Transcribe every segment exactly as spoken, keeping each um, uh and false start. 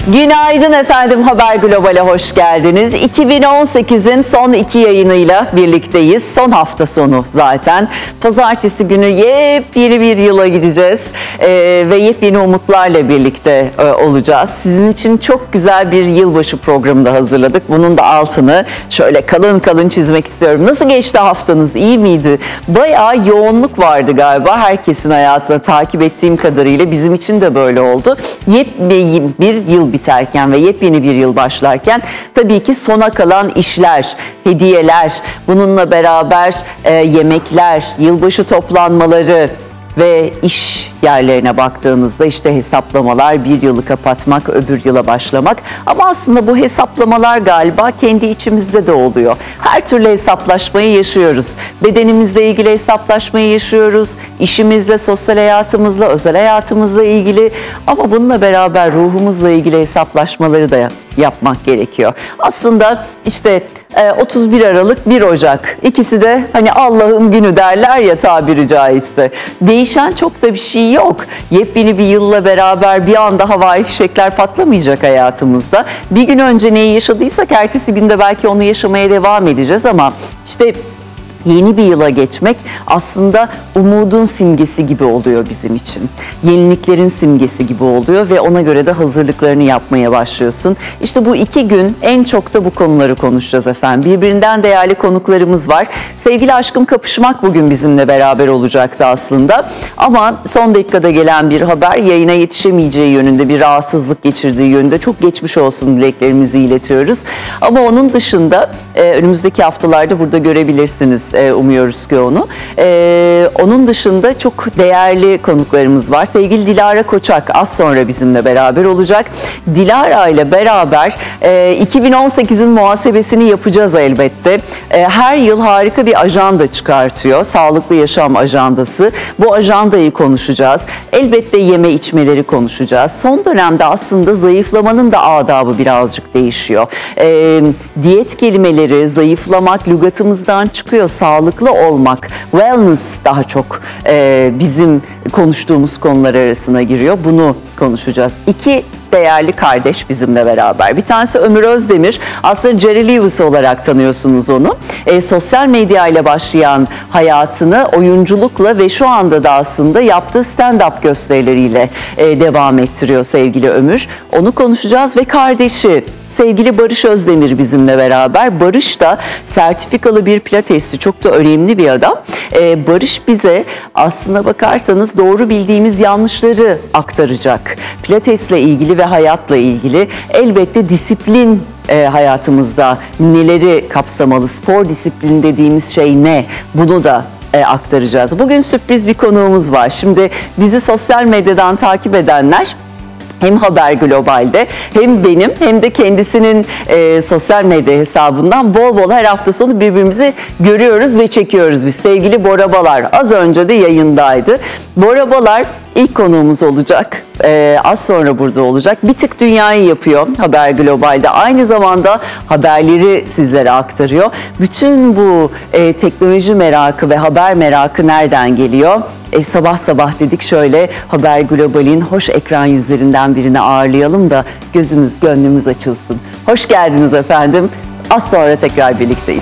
Günaydın efendim, Haber Global'e hoş geldiniz. iki bin on sekizin son iki yayınıyla birlikteyiz. Son hafta sonu zaten. Pazartesi günü yepyeni bir yıla gideceğiz ee, ve yepyeni umutlarla birlikte e, olacağız. Sizin için çok güzel bir yılbaşı programı da hazırladık. Bunun da altını şöyle kalın kalın çizmek istiyorum. Nasıl geçti haftanız? İyi miydi? Bayağı yoğunluk vardı galiba herkesin hayatında, takip ettiğim kadarıyla. Bizim için de böyle oldu. Yepyeni bir yıl biterken ve yepyeni bir yıl başlarken tabii ki sona kalan işler, hediyeler, bununla beraber e, yemekler, yılbaşı toplanmaları ve iş yerlerine baktığınızda işte hesaplamalar, bir yılı kapatmak, öbür yıla başlamak. Ama aslında bu hesaplamalar galiba kendi içimizde de oluyor. Her türlü hesaplaşmayı yaşıyoruz. Bedenimizle ilgili hesaplaşmayı yaşıyoruz. İşimizle, sosyal hayatımızla, özel hayatımızla ilgili. Ama bununla beraber ruhumuzla ilgili hesaplaşmaları da yapmak gerekiyor. Aslında işte otuz bir Aralık, bir Ocak ikisi de hani Allah'ın günü derler ya, tabiri caizse. Değişen çok da bir şey yok. Yepyeni bir yılla beraber bir anda havai fişekler patlamayacak hayatımızda. Bir gün önce neyi yaşadıysak ertesi günde belki onu yaşamaya devam edeceğiz ama işte yeni bir yıla geçmek aslında umudun simgesi gibi oluyor bizim için. Yeniliklerin simgesi gibi oluyor ve ona göre de hazırlıklarını yapmaya başlıyorsun. İşte bu iki gün en çok da bu konuları konuşacağız efendim. Birbirinden değerli konuklarımız var. Sevgili Aşkım Kapışmak bugün bizimle beraber olacaktı aslında. Ama son dakikada gelen bir haber, yayına yetişemeyeceği yönünde, bir rahatsızlık geçirdiği yönünde, çok geçmiş olsun dileklerimizi iletiyoruz. Ama onun dışında önümüzdeki haftalarda burada görebilirsiniz. Umuyoruz ki onu. Ee, onun dışında çok değerli konuklarımız var. Sevgili Dilara Koçak az sonra bizimle beraber olacak. Dilara ile beraber e, iki bin on sekizin muhasebesini yapacağız elbette. E, her yıl harika bir ajanda çıkartıyor. Sağlıklı yaşam ajandası. Bu ajandayı konuşacağız. Elbette yeme içmeleri konuşacağız. Son dönemde aslında zayıflamanın da adabı birazcık değişiyor. E, diyet kelimeleri, zayıflamak lügatımızdan çıkıyor. Sağlıklı olmak, wellness daha çok e, bizim konuştuğumuz konular arasına giriyor. Bunu konuşacağız. İki değerli kardeş bizimle beraber. Bir tanesi Ömür Özdemir. Aslında Jerry Lewis olarak tanıyorsunuz onu. E, sosyal medya ile başlayan hayatını oyunculukla ve şu anda da aslında yaptığı stand-up gösterileriyle e, devam ettiriyor sevgili Ömür. Onu konuşacağız ve kardeşi sevgili Barış Özdemir bizimle beraber. Barış da sertifikalı bir pilatesçi, çok da önemli bir adam. Ee, Barış bize aslına bakarsanız doğru bildiğimiz yanlışları aktaracak. Pilatesle ilgili ve hayatla ilgili elbette disiplin e, hayatımızda neleri kapsamalı, spor disiplini dediğimiz şey ne? Bunu da E, aktaracağız. Bugün sürpriz bir konuğumuz var. Şimdi bizi sosyal medyadan takip edenler hem Haber Global'de hem benim hem de kendisinin e, sosyal medya hesabından bol bol her hafta sonu birbirimizi görüyoruz ve çekiyoruz biz. Sevgili Bora Balar az önce de yayındaydı. Bora Balar ilk konuğumuz olacak. Ee, az sonra burada olacak. Bir tık dünyayı yapıyor Haber Global'de. Aynı zamanda haberleri sizlere aktarıyor. Bütün bu e, teknoloji merakı ve haber merakı nereden geliyor? E, sabah sabah dedik şöyle Haber Global'in hoş ekran yüzlerinden birini ağırlayalım da gözümüz gönlümüz açılsın. Hoş geldiniz efendim. Az sonra tekrar birlikteyiz.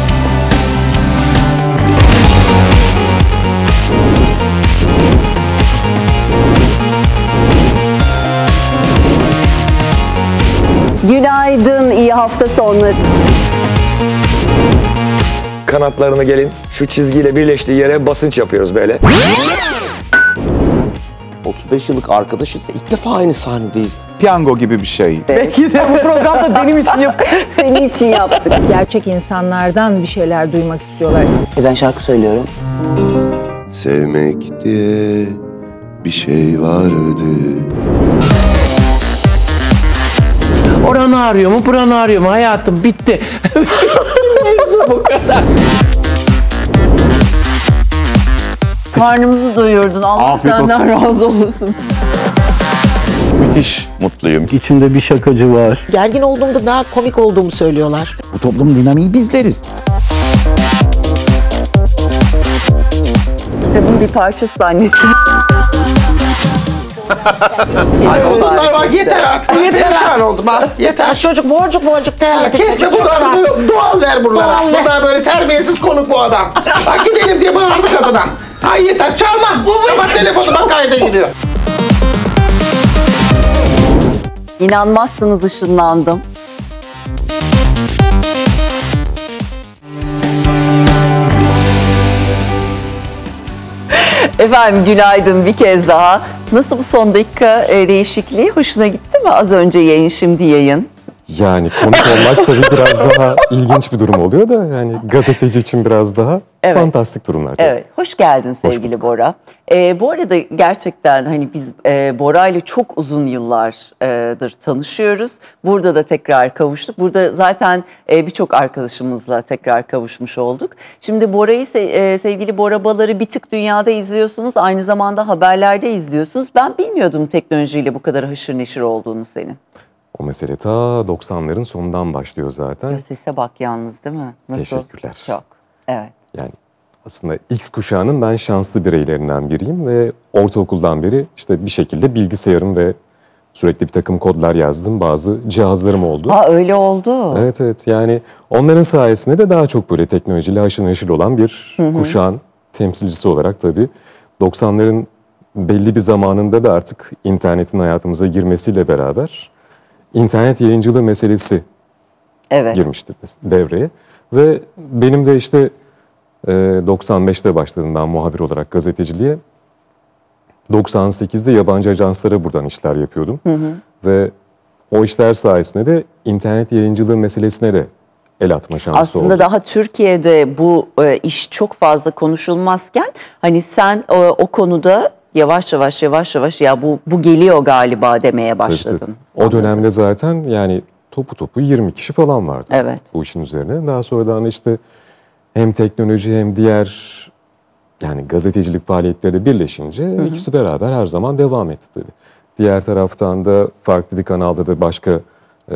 Günaydın, iyi hafta sonları. Kanatlarını gelin şu çizgiyle birleştiği yere basınç yapıyoruz böyle. otuz beş yıllık arkadaşız, ilk defa aynı sahnedeyiz. Piyango gibi bir şey. Belki de bu programda benim için yap, senin için yaptık. Gerçek insanlardan bir şeyler duymak istiyorlar. E ben şarkı söylüyorum. Sevmek diye bir şey vardı. Oranı ağrıyor mu, buranı ağrıyor mu? Hayatım bitti. Mevzu bu kadar. Karnımızı doyurdun. Allah Afiyet senden razı olsun. Müthiş mutluyum. İçimde bir şakacı var. Gergin olduğumda daha komik olduğumu söylüyorlar. Bu toplumun dinamiği bizleriz. Kitabın bir parçası zannettim. Ay odunlar var yeter artık. Yeter Perişan oldum ha. Yeter. Çocuk boncuk boncuk terledi. Kes de buradan böyle doğal ver buralara. Doğal ver. Bunlar böyle terbiyesiz konuk bu adam. Bak gidelim diye bağırdı kadına. Ay yeter çalma. Kapat telefonu bak kayda giriyor. İnanmazsınız ışınlandım. Efendim günaydın bir kez daha. Nasıl bu son dakika e, değişikliği? Hoşuna gitti mi? Az önce yayın, şimdi yayın. Yani konuk olmak tabii biraz daha ilginç bir durum oluyor da yani gazeteci için biraz daha Evet. fantastik durumlar. Tabii. Evet, hoş geldin sevgili bulduk. Bora. Ee, bu arada gerçekten hani biz e, Bora ile çok uzun yıllardır tanışıyoruz. Burada da tekrar kavuştuk. Burada zaten e, birçok arkadaşımızla tekrar kavuşmuş olduk. Şimdi Bora'yı se- e, sevgili Bora Balar'ı bir tık dünyada izliyorsunuz. Aynı zamanda haberlerde izliyorsunuz. Ben bilmiyordum teknolojiyle bu kadar haşır neşir olduğunu senin. O mesele ta doksanların sonundan başlıyor zaten. Sese bak yalnız değil mi? Nasıl? Teşekkürler. Çok. Evet. Yani aslında X kuşağının ben şanslı bireylerinden biriyim ve ortaokuldan beri işte bir şekilde bilgisayarım ve sürekli bir takım kodlar yazdım. Bazı cihazlarım oldu. Ha öyle oldu. Evet evet yani onların sayesinde de daha çok böyle teknolojiyle haşır neşir olan bir hı hı. kuşağın temsilcisi olarak tabii doksanların belli bir zamanında da artık internetin hayatımıza girmesiyle beraber internet yayıncılığı meselesi Evet. girmiştir devreye. Ve benim de işte e, doksan beşte başladım ben muhabir olarak gazeteciliğe. doksan sekizde yabancı ajanslara buradan işler yapıyordum. Hı hı. Ve o işler sayesinde de internet yayıncılığı meselesine de el atma şansı Aslında oldu. Aslında daha Türkiye'de bu e, iş çok fazla konuşulmazken hani sen e, o konuda yavaş yavaş yavaş yavaş ya bu bu geliyor galiba demeye başladın. Tabii, tabii. O dönemde zaten yani topu topu yirmi kişi falan vardı evet. bu işin üzerine. Daha sonradan işte hem teknoloji hem diğer yani gazetecilik faaliyetleri birleşince hı hı. ikisi beraber her zaman devam etti tabii. Diğer taraftan da farklı bir kanalda da başka e,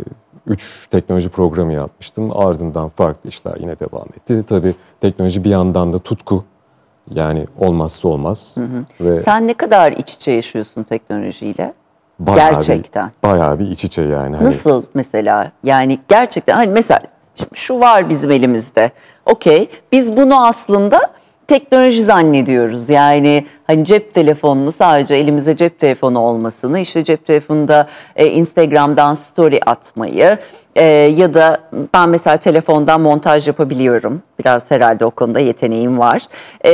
üç teknoloji programı yapmıştım. Ardından farklı işler yine devam etti. Tabii teknoloji bir yandan da tutku. Yani olmazsa olmaz. Hı hı. Ve sen ne kadar iç içe yaşıyorsun teknolojiyle? Bayağı gerçekten. Bir, bayağı bir iç içe yani. Nasıl hani... mesela? Yani gerçekten hani mesela şu var bizim elimizde. Okey. Biz bunu aslında teknoloji zannediyoruz. Yani hani cep telefonunu sadece elimizde cep telefonu olmasını, işte cep telefonunda e, Instagram'dan story atmayı e, ya da ben mesela telefondan montaj yapabiliyorum. Biraz herhalde o konuda yeteneğim var. E,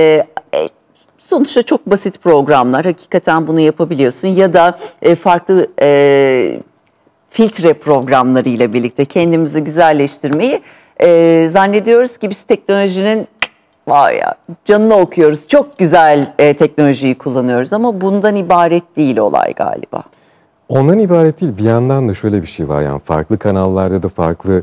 e, sonuçta çok basit programlar. Hakikaten bunu yapabiliyorsun ya da e, farklı e, filtre programlarıyla birlikte kendimizi güzelleştirmeyi e, zannediyoruz ki biz teknolojinin var ya canını okuyoruz. Çok güzel e, teknolojiyi kullanıyoruz ama bundan ibaret değil olay galiba. Ondan ibaret değil. Bir yandan da şöyle bir şey var yani farklı kanallarda da farklı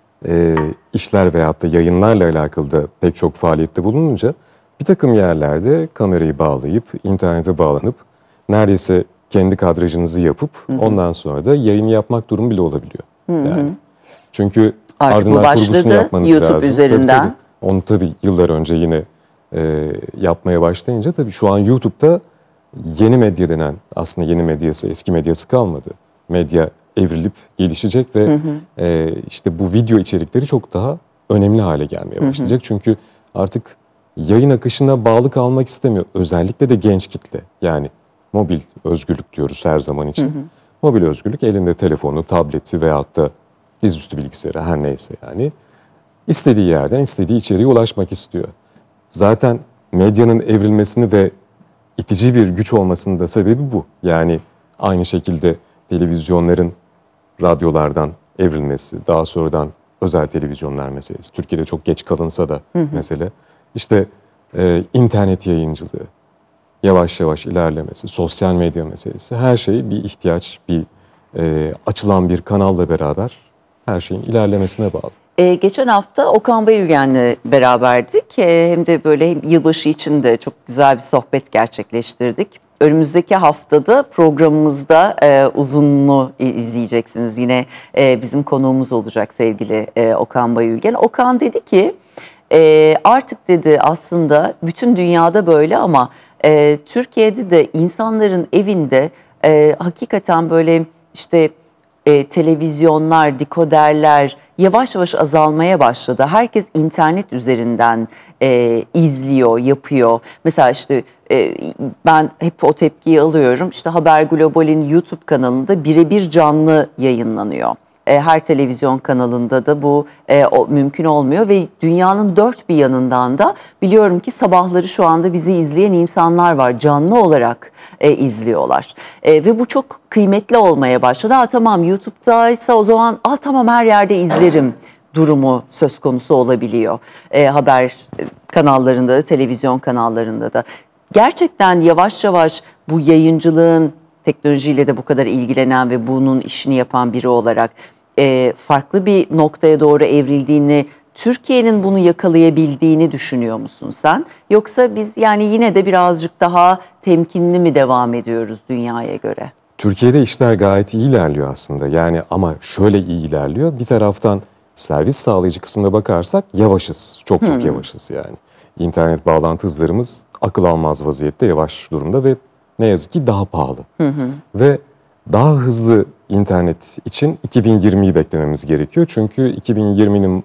e, işler veyahut da yayınlarla alakalı da pek çok faaliyette bulununca bir takım yerlerde kamerayı bağlayıp internete bağlanıp neredeyse kendi kadrajınızı yapıp hı hı. ondan sonra da yayın yapmak durumu bile olabiliyor. Hı hı. Yani çünkü artık ardından bu başladı kurgusunu yapmanız YouTube lazım. üzerinden. Tabii, tabii. Onu tabii yıllar önce yine e, yapmaya başlayınca tabii şu an YouTube'da yeni medya denen aslında yeni medyası eski medyası kalmadı. Medya evrilip gelişecek ve hı hı. E, işte bu video içerikleri çok daha önemli hale gelmeye başlayacak. Hı hı. Çünkü artık yayın akışına bağlı kalmak istemiyor. Özellikle de genç kitle. Yani mobil özgürlük diyoruz her zaman için. Hı hı. Mobil özgürlük elinde telefonu, tableti veyahut da dizüstü bilgisayarı her neyse yani. İstediği yerden istediği içeriğe ulaşmak istiyor. Zaten medyanın evrilmesini ve itici bir güç olmasının da sebebi bu. Yani aynı şekilde televizyonların radyolardan evrilmesi, daha sonradan özel televizyonlar meselesi. Türkiye'de çok geç kalınsa da hı hı. mesele. İşte e, internet yayıncılığı, yavaş yavaş ilerlemesi, sosyal medya meselesi. Her şey bir ihtiyaç, bir e, açılan bir kanalla beraber her şeyin ilerlemesine bağlı. Ee, geçen hafta Okan Bayülgen'le beraberdik. Ee, hem de böyle yılbaşı için de çok güzel bir sohbet gerçekleştirdik. Önümüzdeki haftada programımızda e, uzunluğu izleyeceksiniz. Yine e, bizim konuğumuz olacak sevgili e, Okan Bayülgen. Okan dedi ki e, artık dedi aslında bütün dünyada böyle ama e, Türkiye'de de insanların evinde e, hakikaten böyle işte e, televizyonlar, dikoderler yavaş yavaş azalmaya başladı. Herkes internet üzerinden e, izliyor, yapıyor. Mesela işte e, ben hep o tepkiyi alıyorum. İşte Haber Global'in YouTube kanalında birebir canlı yayınlanıyor. Her televizyon kanalında da bu e, o, mümkün olmuyor ve dünyanın dört bir yanından da biliyorum ki sabahları şu anda bizi izleyen insanlar var. Canlı olarak e, izliyorlar. E, ve bu çok kıymetli olmaya başladı. Ha, tamam YouTube'daysa o zaman ah, tamam her yerde izlerim durumu söz konusu olabiliyor. E, haber kanallarında da, televizyon kanallarında da. Gerçekten yavaş yavaş bu yayıncılığın, teknolojiyle de bu kadar ilgilenen ve bunun işini yapan biri olarak e, farklı bir noktaya doğru evrildiğini, Türkiye'nin bunu yakalayabildiğini düşünüyor musun sen? Yoksa biz yani yine de birazcık daha temkinli mi devam ediyoruz dünyaya göre? Türkiye'de işler gayet iyi ilerliyor aslında. Yani ama şöyle iyi ilerliyor. Bir taraftan servis sağlayıcı kısmına bakarsak yavaşız. Çok çok hmm. yavaşız yani. İnternet bağlantı hızlarımız akıl almaz vaziyette, yavaş durumda ve ne yazık ki daha pahalı. Hı hı. Ve daha hızlı internet için iki bin yirmiyi beklememiz gerekiyor. Çünkü iki bin yirminin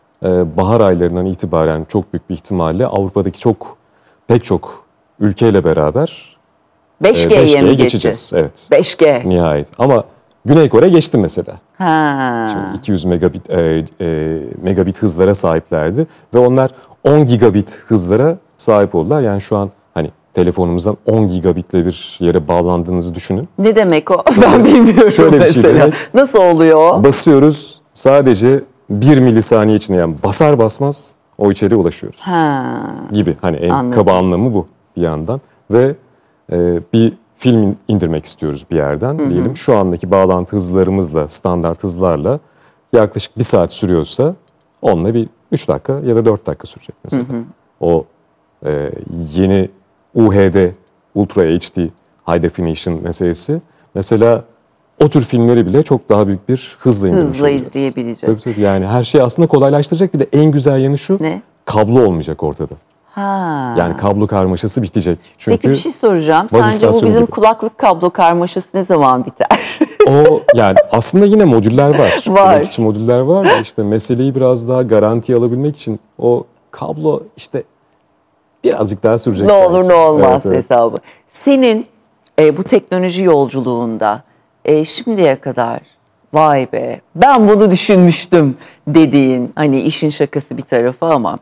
e, bahar aylarından itibaren çok büyük bir ihtimalle Avrupa'daki çok pek çok ülkeyle beraber beş G'ye e, beş G'ye geçeceğiz. Evet. beş G. Nihayet. Ama Güney Kore geçti mesela. Ha. Şimdi iki yüz megabit e, e, megabit hızlara sahiplerdi ve onlar on gigabit hızlara sahip oldular. Yani şu an hani telefonumuzdan on gigabitle bir yere bağlandığınızı düşünün. Ne demek o? Ben bilmiyorum. Şöyle bir şey demek. Nasıl oluyor? Basıyoruz, sadece bir milisaniye içinde, yani basar basmaz o içeriye ulaşıyoruz. Ha. Gibi. Hani en Anladım. kaba anlamı bu bir yandan. Ve e, bir film indirmek istiyoruz bir yerden. Hı hı. Diyelim şu andaki bağlantı hızlarımızla, standart hızlarla yaklaşık bir saat sürüyorsa onunla bir üç dakika ya da dört dakika sürecek mesela. Hı hı. O e, yeni U H D, Ultra H D, High Definition meselesi. Mesela o tür filmleri bile çok daha büyük bir hızla indirmiş hızla olacağız. izleyebileceğiz. Tabii tabii, yani her şeyi aslında kolaylaştıracak. Bir de en güzel yanı şu, ne? Kablo olmayacak ortada. Ha. Yani kablo karmaşası bitecek. Çünkü peki bir şey soracağım. Sence bu bizim gibi. kulaklık kablo karmaşası ne zaman biter? O yani aslında yine modüller var. Var. Kulak içi modüller var da işte meseleyi biraz daha garantiye alabilmek için o kablo işte birazcık daha sürecek. Ne sanki. olur ne olmaz evet, evet. hesabı. Senin e, bu teknoloji yolculuğunda e, şimdiye kadar vay be ben bunu düşünmüştüm dediğin, hani işin şakası bir tarafı ama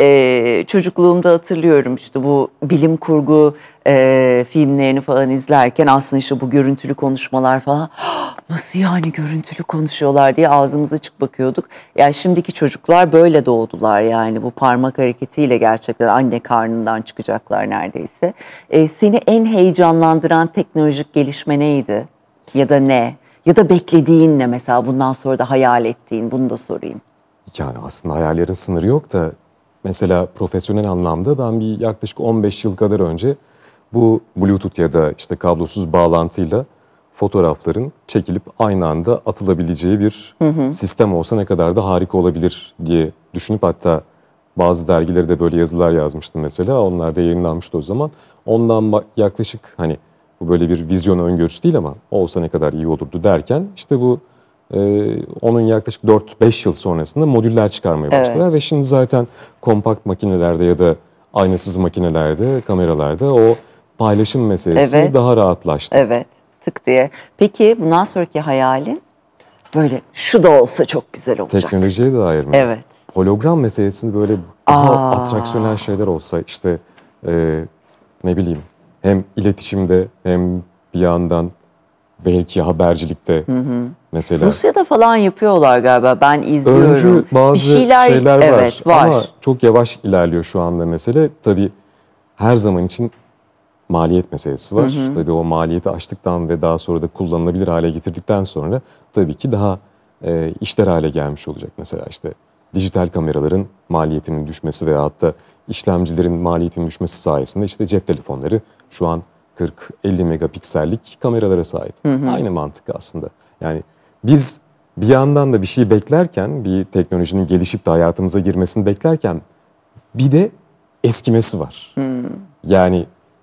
e, çocukluğumda hatırlıyorum işte bu bilim kurgu e, filmlerini falan izlerken aslında işte bu görüntülü konuşmalar falan nasıl yani görüntülü konuşuyorlar diye ağzımız açık bakıyorduk. Yani şimdiki çocuklar böyle doğdular, yani bu parmak hareketiyle gerçekten anne karnından çıkacaklar neredeyse. E, seni en heyecanlandıran teknolojik gelişme neydi ya da ne? Ya da beklediğin ne mesela, bundan sonra da hayal ettiğin, bunu da sorayım. Yani aslında hayallerin sınırı yok da mesela profesyonel anlamda ben bir yaklaşık on beş yıl kadar önce bu Bluetooth ya da işte kablosuz bağlantıyla fotoğrafların çekilip aynı anda atılabileceği bir hı hı. sistem olsa ne kadar da harika olabilir diye düşünüp hatta bazı dergilere de böyle yazılar yazmıştım mesela. Onlar da yayınlanmıştı o zaman. Ondan yaklaşık hani bu böyle bir vizyon öngörüsü değil ama olsa ne kadar iyi olurdu derken işte bu e, onun yaklaşık dört beş yıl sonrasında modüller çıkarmaya başladılar. Evet. Ve şimdi zaten kompakt makinelerde ya da aynasız makinelerde, kameralarda o paylaşım meselesi evet. daha rahatlaştı. Evet, tık diye. Peki bundan sonraki hayalin böyle şu da olsa çok güzel olacak. Teknolojiye dair mi? Evet. Hologram meselesinde böyle daha Aa. atraksiyonel şeyler olsa işte e, ne bileyim hem iletişimde hem bir yandan belki habercilikte hı hı. mesela. Rusya'da falan yapıyorlar galiba, ben izliyorum. Öncü bazı bir şeyler, şeyler var, evet, var ama çok yavaş ilerliyor şu anda mesele. Tabii her zaman için maliyet meselesi var. Hı hı. Tabii o maliyeti aştıktan ve daha sonra da kullanılabilir hale getirdikten sonra tabii ki daha e, işler hale gelmiş olacak. Mesela işte dijital kameraların maliyetinin düşmesi veyahut da işlemcilerin maliyetinin düşmesi sayesinde işte cep telefonları şu an kırk elli megapiksellik kameralara sahip. Hı hı. Aynı mantık aslında. Yani biz bir yandan da bir şey beklerken, bir teknolojinin gelişip de hayatımıza girmesini beklerken bir de eskimesi var. Hı. Yani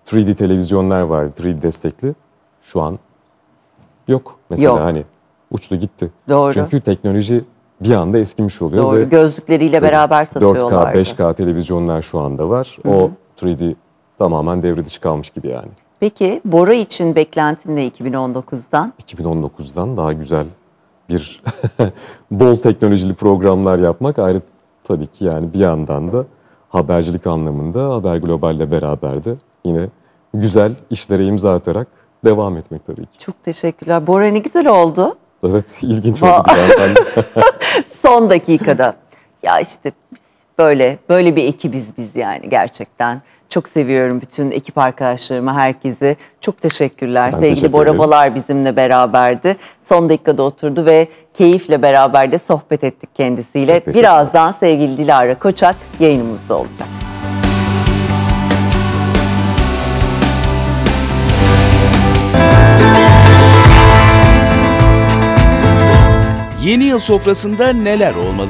üç D televizyonlar vardı, üç D destekli. Şu an yok. Mesela Yok. hani uçtu gitti. Doğru. Çünkü teknoloji bir anda eskimiş oluyor. Doğru. Ve Gözlükleriyle tabii beraber satıyorlardı. dört K, beş K televizyonlar şu anda var. Hı hı. O üç D tamamen devre dışı kalmış gibi yani. Peki Bora için beklentin ne iki bin on dokuzdan? iki bin on dokuzdan daha güzel bir bol teknolojili programlar yapmak ayrı tabii ki, yani bir yandan da habercilik anlamında Haber Global'le beraber de yine güzel işlere imza atarak devam etmek tabii ki. Çok teşekkürler. Bora ne güzel oldu. Evet, ilginç Va- oldu. Ben de. Son dakikada. Ya işte biz böyle böyle bir ekibiz biz yani gerçekten. Çok seviyorum bütün ekip arkadaşlarımı, herkesi. Çok teşekkürler. Ben Sevgili teşekkür Bora ederim. Balar bizimle beraberdi. Son dakikada oturdu ve keyifle beraber de sohbet ettik kendisiyle. Çok teşekkürler. Birazdan sevgili Dilara Koçak yayınımızda olacak. Yeni yıl sofrasında neler olmalı?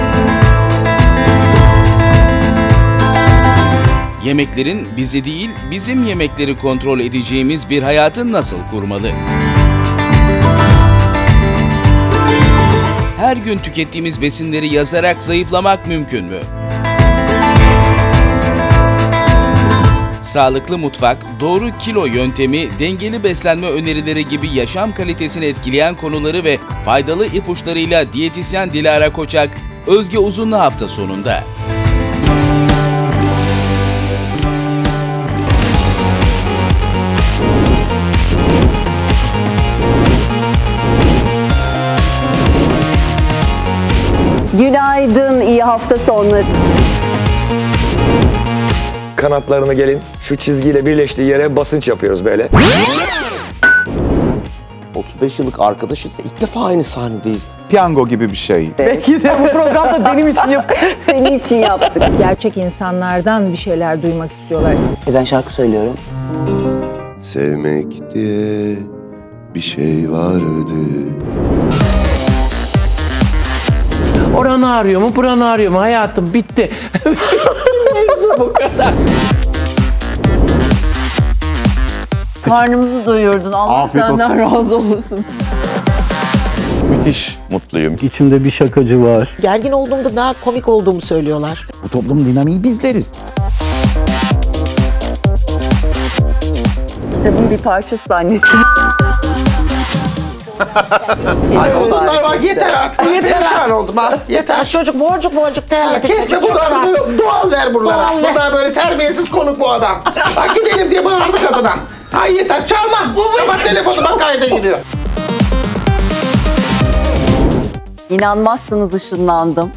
Yemeklerin bizi değil, bizim yemekleri kontrol edeceğimiz bir hayatı nasıl kurmalı? Her gün tükettiğimiz besinleri yazarak zayıflamak mümkün mü? Sağlıklı mutfak, doğru kilo yöntemi, dengeli beslenme önerileri gibi yaşam kalitesini etkileyen konuları ve faydalı ipuçlarıyla diyetisyen Dilara Koçak, Özge Uzun'la hafta sonunda. Günaydın, iyi hafta sonları. Kanatlarını gelin şu çizgiyle birleştiği yere basınç yapıyoruz böyle. otuz beş yıllık arkadaşız. İlk defa aynı sahnedeyiz. Piyango gibi bir şey. Belki de bu programda benim için yap, senin için yaptık. Gerçek insanlardan bir şeyler duymak istiyorlar. Ben şarkı söylüyorum. Sevmek diye bir şey vardı. Oranı arıyor mu, buranı arıyor mu? Hayatım bitti. Mevzu bu kadar. Karnımızı doyurdun. Allah Afiyet senden razı olsun. Müthiş mutluyum. İçimde bir şakacı var. Gergin olduğumda daha komik olduğumu söylüyorlar. Bu toplum dinamiği bizleriz. Kitabın bir parçası zannettim. Ay bunlar var, yeter artık. Yeter perişan oldum ha. Yeter. Çocuk borcuk borcuk terledi. Kesme buraları, böyle doğal ver buralara. Doğal ver. Bunlar böyle terbiyesiz konuk bu adam. Bak gidelim diye bağırdı kadına. Ay yeter, çalma. Kapat telefonu, bak kayda giriyor. İnanmazsınız, ışınlandım.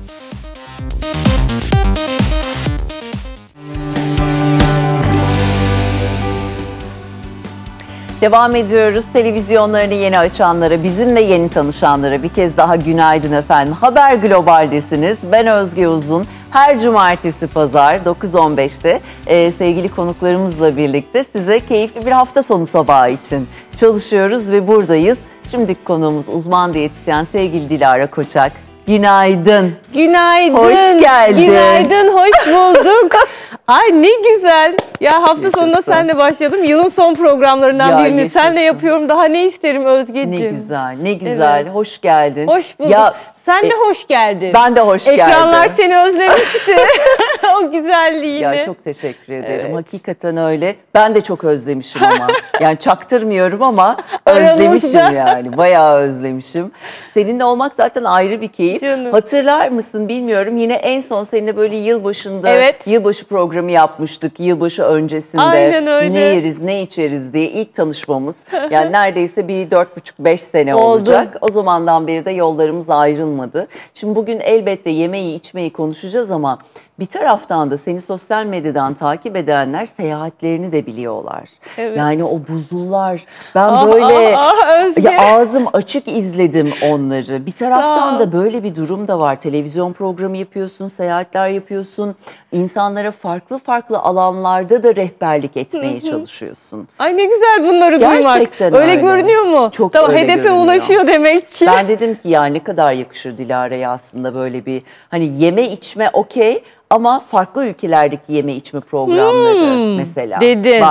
Devam ediyoruz. Televizyonlarını yeni açanlara, bizimle yeni tanışanlara bir kez daha günaydın efendim. Haber Global'desiniz. Ben Özge Uzun. Her cumartesi pazar dokuz on beşte e, sevgili konuklarımızla birlikte size keyifli bir hafta sonu sabahı için çalışıyoruz ve buradayız. Şimdiki konuğumuz uzman diyetisyen sevgili Dilara Koçak. Günaydın. Günaydın. Hoş geldin. Günaydın, hoş bulduk. Ay ne güzel. Ya hafta Yaşasın. sonunda senle başladım. Yılın son programlarından Ya, birini yaşasın. senle yapıyorum. Daha ne isterim Özgeciğim? Ne güzel, ne güzel. Evet. Hoş geldin. Hoş bulduk. Ya, Sen de e, hoş geldin. ben de hoş geldim. Ekranlar seni özlemişti. O güzelliğini. Ya çok teşekkür ederim. Evet. Hakikaten öyle. Ben de çok özlemişim ama. Yani çaktırmıyorum ama özlemişim Aramızda. yani. Bayağı özlemişim. Seninle olmak zaten ayrı bir keyif. Canım. Hatırlar mısın bilmiyorum. Yine en son seninle böyle yılbaşında Evet. yılbaşı programı yapmıştık. Yılbaşı öncesinde. Aynen öyle. Ne yeriz, ne içeriz diye ilk tanışmamız. Yani neredeyse bir dört buçuk beş sene Oldu. olacak. O zamandan beri de yollarımız ayrılmadı. Şimdi bugün elbette yemeği içmeyi konuşacağız ama bir taraftan da seni sosyal medyadan takip edenler seyahatlerini de biliyorlar. Evet. Yani o buzullar, ben Ah, böyle ah, ah, Özge. ya ağzım açık izledim onları. Bir Sağ taraftan ol. da böyle bir durum da var. Televizyon programı yapıyorsun, seyahatler yapıyorsun. İnsanlara farklı farklı alanlarda da rehberlik etmeye çalışıyorsun. Ay ne güzel bunları duymak. Gerçekten öyle. öyle. görünüyor mu? Çok tamam, öyle hedefe görünüyor. ulaşıyor demek ki. Ben dedim ki ya ne kadar yakışır Dilara'ya aslında böyle bir hani yeme içme okey ama farklı ülkelerdeki yeme içme programları Hmm, mesela. dedin. Bak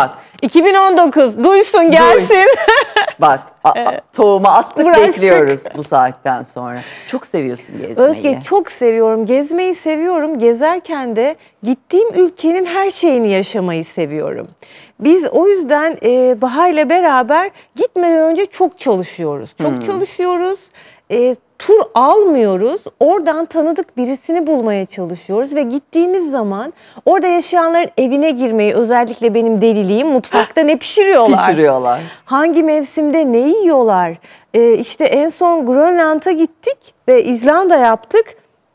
iki bin on dokuz duysun gelsin. Bak a- a- tohumu attık, Bıraktık. bekliyoruz bu saatten sonra. Çok seviyorsun gezmeyi. Özge çok seviyorum. Gezmeyi seviyorum. Gezerken de gittiğim ülkenin her şeyini yaşamayı seviyorum. Biz o yüzden e, Baha ile beraber gitmeden önce çok çalışıyoruz. Çok Hmm. çalışıyoruz. E, tur almıyoruz. Oradan tanıdık birisini bulmaya çalışıyoruz ve gittiğimiz zaman orada yaşayanların evine girmeyi, özellikle benim deliliğim, mutfakta ne pişiriyorlar? Pişiriyorlar. Hangi mevsimde ne yiyorlar? Ee, işte en son Grönland'a gittik ve İzlanda yaptık.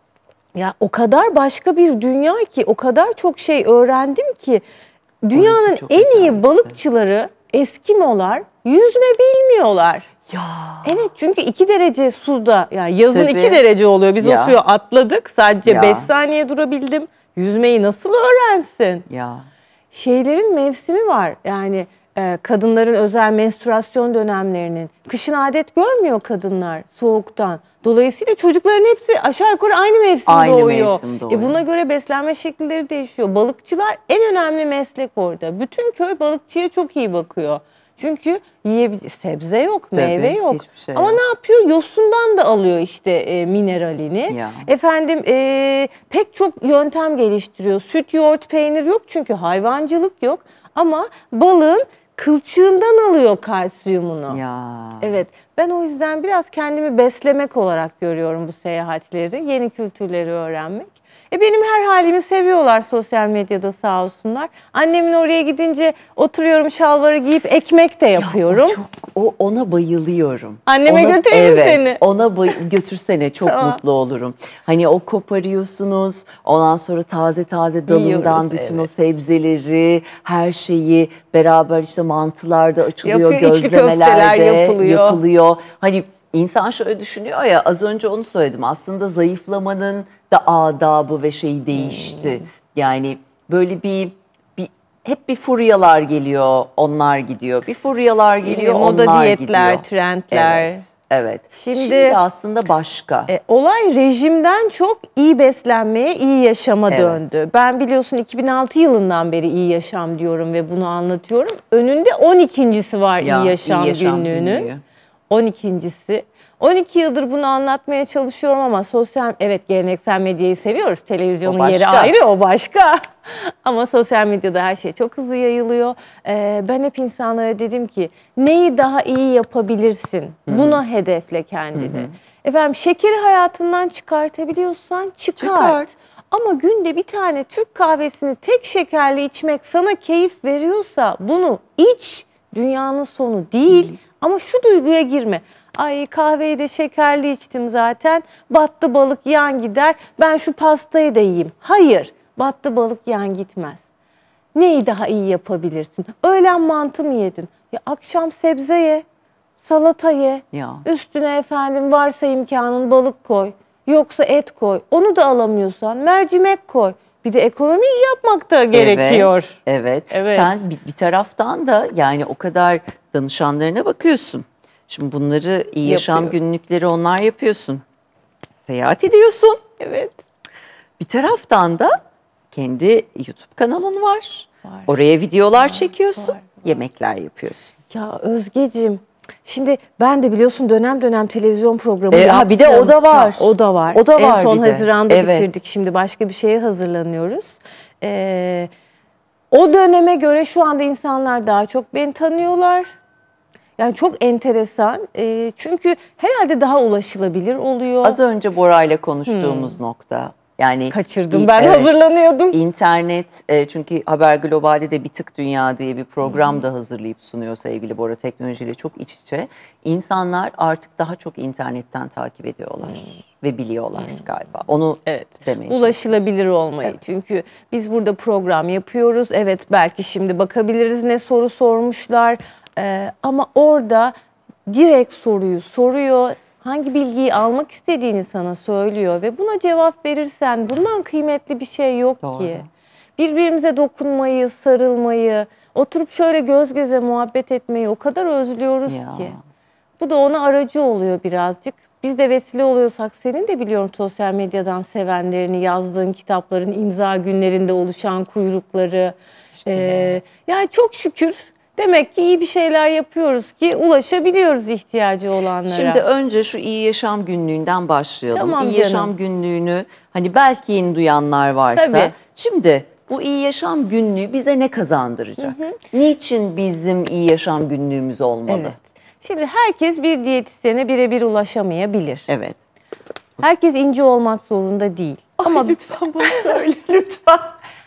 Ya o kadar başka bir dünya ki, o kadar çok şey öğrendim ki. Dünyanın çok en iyi acayipti. balıkçıları, Eskimolar yüzme bilmiyorlar. Ya. Evet, çünkü iki derece suda, yani yazın Tabii. iki derece oluyor. Biz Ya. o suyu atladık. Sadece Ya. beş saniye durabildim. Yüzmeyi nasıl öğrensin? Ya. Şeylerin mevsimi var. Yani e, kadınların özel menstruasyon dönemlerinin. Kışın adet görmüyor kadınlar soğuktan. Dolayısıyla çocukların hepsi aşağı yukarı aynı mevsimde Aynı doğuyor. mevsim doğuyor. E, buna göre beslenme şekilleri değişiyor. Balıkçılar en önemli meslek orada. Bütün köy balıkçıya çok iyi bakıyor. Çünkü yiyebilecek sebze yok, Tabii, meyve yok. hiçbir şey Ama yok. ne yapıyor? Yosundan da alıyor işte e, mineralini. Ya. Efendim e, pek çok yöntem geliştiriyor. Süt, yoğurt, peynir yok çünkü hayvancılık yok. Ama balığın kılçığından alıyor kalsiyumunu. Ya. Evet, ben o yüzden biraz kendimi beslemek olarak görüyorum bu seyahatleri, yeni kültürleri öğrenmek. E benim her halimi seviyorlar sosyal medyada sağ olsunlar. Annemin oraya gidince oturuyorum, şalvarı giyip ekmek de yapıyorum. Ya, o çok, o ona bayılıyorum. Anneme Ona- götüreyim evet, seni. Ona bay- götürsene, çok Tamam. mutlu olurum. Hani o koparıyorsunuz, ondan sonra taze taze dalından Yiyoruz, bütün evet. o sebzeleri, her şeyi beraber işte mantılarda açılıyor, Yapıyor, içli köfteler gözlemelerde yapılıyor. yapılıyor. Hani insan şöyle düşünüyor ya, az önce onu söyledim. Aslında zayıflamanın da adabı ve şeyi değişti. Hmm. Yani böyle bir bir hep bir furyalar geliyor, onlar gidiyor. Bir furyalar geliyor, moda onlar diyetler, gidiyor. trendler. Evet. Evet. Şimdi- Şimdi, aslında başka. E, olay rejimden çok iyi beslenmeye, iyi yaşama Evet. döndü. Ben biliyorsun iki bin altı yılından beri iyi yaşam diyorum ve bunu anlatıyorum. Önünde on ikincisi var Ya, iyi yaşam, iyi yaşam günlüğünün. günlüğü. on ikincisi. on iki yıldır bunu anlatmaya çalışıyorum ama sosyal, evet geleneksel medyayı seviyoruz. Televizyonun O yeri başka. ayrı, o başka. Ama sosyal medyada her şey çok hızlı yayılıyor. Ee, ben hep insanlara dedim ki neyi daha iyi yapabilirsin? Buna hedefle kendini. Efendim şekeri hayatından çıkartabiliyorsan çıkart. Çıkart. Ama günde bir tane Türk kahvesini tek şekerli içmek sana keyif veriyorsa bunu iç. Dünyanın sonu değil. Ama şu duyguya girme. Ay kahveyi de şekerli içtim zaten. Battı balık yan gider. Ben şu pastayı da yiyeyim. Hayır. Battı balık yan gitmez. Neyi daha iyi yapabilirsin? Öğlen mantı mı yedin? Ya akşam sebze ye. Salata ye. Ya. Üstüne efendim varsa imkanın balık koy. Yoksa et koy. Onu da alamıyorsan mercimek koy. Bir de ekonomiyi yapmak da gerekiyor. Evet, evet. Evet. Sen bir, bir taraftan da yani o kadar danışanlarına bakıyorsun. Şimdi bunları iyi yaşam Yapıyor. günlükleri onlar yapıyorsun. Seyahat ediyorsun. Evet. Bir taraftan da kendi YouTube kanalın var. Var. Oraya videolar çekiyorsun. var, var. Yemekler yapıyorsun. Ya Özgeciğim, şimdi ben de biliyorsun dönem dönem televizyon programı E, ha, yaptım. bir de o da var. Ha, o da var. O da var En son bir de. Haziran'da Evet. bitirdik. Şimdi başka bir şeye hazırlanıyoruz. Ee, o döneme göre şu anda insanlar daha çok beni tanıyorlar. Yani çok enteresan. Ee, çünkü herhalde daha ulaşılabilir oluyor. Az önce Bora'yla konuştuğumuz nokta. Yani Kaçırdım. İ- Ben evet. hazırlanıyordum. İnternet, e, çünkü Haber Global'de de Bir Tık Dünya diye bir program da hazırlayıp sunuyor sevgili Bora, teknolojiyle çok iç içe. İnsanlar artık daha çok internetten takip ediyorlar ve biliyorlar galiba. Onu Evet. demeye Ulaşılabilir olmayı. Çünkü biz burada program yapıyoruz. Evet, belki şimdi bakabiliriz ne soru sormuşlar. Ee, ama orada direkt soruyu soruyor. Hangi bilgiyi almak istediğini sana söylüyor ve buna cevap verirsen bundan kıymetli bir şey yok Doğru. ki. Birbirimize dokunmayı, sarılmayı, oturup şöyle göz göze muhabbet etmeyi o kadar özlüyoruz Ya. ki. Bu da ona aracı oluyor birazcık. Biz de vesile oluyorsak, senin de biliyorum sosyal medyadan sevenlerini, yazdığın kitapların imza günlerinde oluşan kuyrukları. Ee, yani çok şükür Demek ki iyi bir şeyler yapıyoruz ki ulaşabiliyoruz ihtiyacı olanlara. Şimdi önce şu iyi yaşam günlüğünden başlayalım. Tamam iyi canım. yaşam günlüğünü hani belki yeni duyanlar varsa. Tabii. Şimdi bu iyi yaşam günlüğü bize ne kazandıracak? Hı hı. Niçin bizim iyi yaşam günlüğümüz olmalı? Evet. Şimdi herkes bir diyetisyene birebir ulaşamayabilir. Evet. Herkes ince olmak zorunda değil. Ama lütfen bunu söyle lütfen.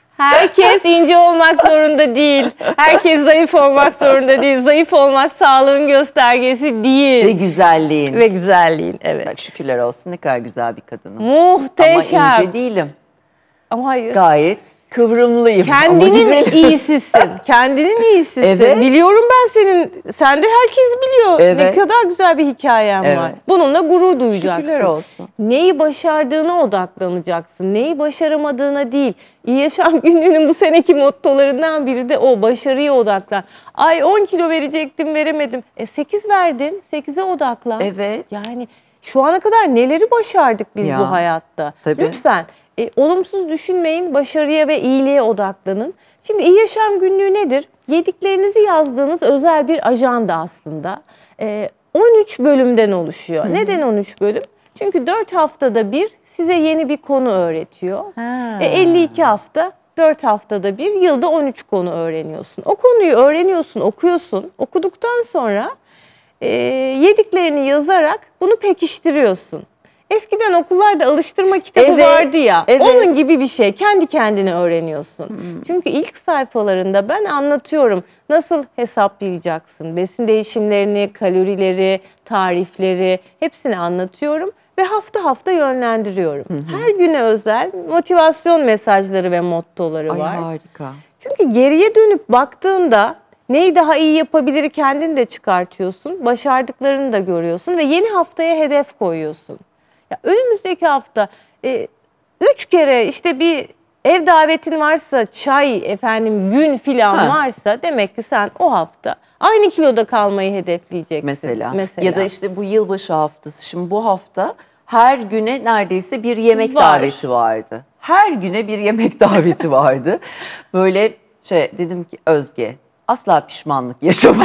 herkes ince olmak zorunda değil. Herkes zayıf olmak zorunda değil. Zayıf olmak sağlığın göstergesi değil. Ve güzelliğin. Ve güzelliğin, evet. Bak şükürler olsun ne kadar güzel bir kadınım. Muhteşem. Ama ince değilim. Ama hayır. Gayet kıvrımlıyım. Ama Kendinin güzelim. iyisisin. Kendinin iyisisin. Evet. Biliyorum ben senin. Sen de herkes biliyor. Ne Evet. kadar güzel bir hikayen Evet. var. Bununla gurur duyacaksın. Şükürler olsun. Neyi başardığına odaklanacaksın. Neyi başaramadığına değil. İyi Yaşam Günlüğü'nün bu seneki mottolarından biri de o. Başarıya odaklan. Ay on kilo verecektim, veremedim. E sekiz verdin. sekize odaklan. Evet. Yani şu ana kadar neleri başardık biz Ya, bu hayatta? tabii. Lütfen e, olumsuz düşünmeyin, başarıya ve iyiliğe odaklanın. Şimdi iyi yaşam günlüğü nedir? Yediklerinizi yazdığınız özel bir ajanda aslında. E, on üç bölümden oluşuyor. Hı-hı. Neden on üç bölüm? Çünkü dört haftada bir size yeni bir konu öğretiyor. E, elli iki hafta, dört haftada bir, yılda on üç konu öğreniyorsun. O konuyu öğreniyorsun, okuyorsun. Okuduktan sonra e, yediklerini yazarak bunu pekiştiriyorsun. Eskiden okullarda alıştırma kitabı Evet, vardı ya, evet. onun gibi bir şey. Kendi kendine öğreniyorsun. Hmm. Çünkü ilk sayfalarında ben anlatıyorum nasıl hesaplayacaksın. Besin değişimlerini, kalorileri, tarifleri hepsini anlatıyorum. Ve hafta hafta yönlendiriyorum. Hı hı. Her güne özel motivasyon mesajları ve mottoları Ay, var. harika. Çünkü geriye dönüp baktığında neyi daha iyi yapabilir kendin de çıkartıyorsun. Başardıklarını da görüyorsun ve yeni haftaya hedef koyuyorsun. Ya önümüzdeki hafta e, üç kere işte bir ev davetin varsa, çay efendim gün filan Ha. varsa demek ki sen o hafta aynı kiloda kalmayı hedefleyeceksin. Mesela. Mesela. Ya da işte bu yılbaşı haftası. Şimdi bu hafta her güne neredeyse bir yemek Var. daveti vardı. Her güne bir yemek daveti vardı. Böyle şey dedim ki Özge asla pişmanlık yaşama.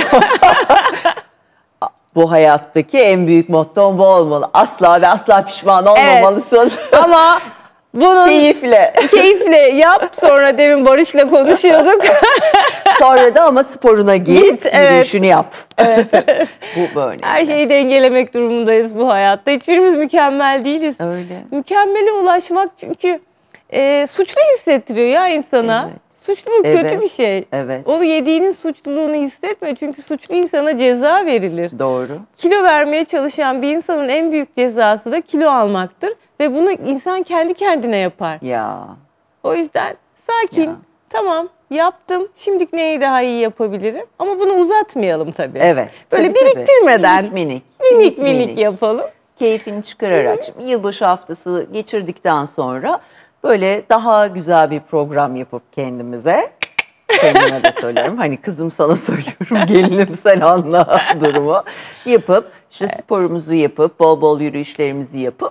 Bu hayattaki en büyük motton bu olmalı. Asla ve asla pişman olmamalısın. Ama bunun keyifle. Keyifle yap. Sonra demin Barış'la konuşuyorduk. Sonra da ama sporuna git, Git, evet. yürüyüşünü yap. Evet. Bu böyle. Her şeyi dengelemek durumundayız bu hayatta. Hiçbirimiz mükemmel değiliz. Öyle. Mükemmele ulaşmak çünkü e, suçlu hissettiriyor ya insana. Evet. Suçluluk Evet. kötü bir şey. Evet. O yediğinin suçluluğunu hissetme çünkü suçlu insana ceza verilir. Doğru. Kilo vermeye çalışan bir insanın en büyük cezası da kilo almaktır. Ve bunu insan kendi kendine yapar. Ya. O yüzden sakin, Ya. tamam yaptım, şimdi neyi daha iyi yapabilirim? Ama bunu uzatmayalım tabii. Evet. Böyle tabii, tabii. biriktirmeden Minik minik. minik minik yapalım. Keyfini çıkararak. Şimdi yılbaşı haftası geçirdikten sonra böyle daha güzel bir program yapıp kendimize, kendime de söylüyorum. Hani kızım sana söylüyorum, gelinim sen anla durumu. Yapıp işte sporumuzu yapıp, bol bol yürüyüşlerimizi yapıp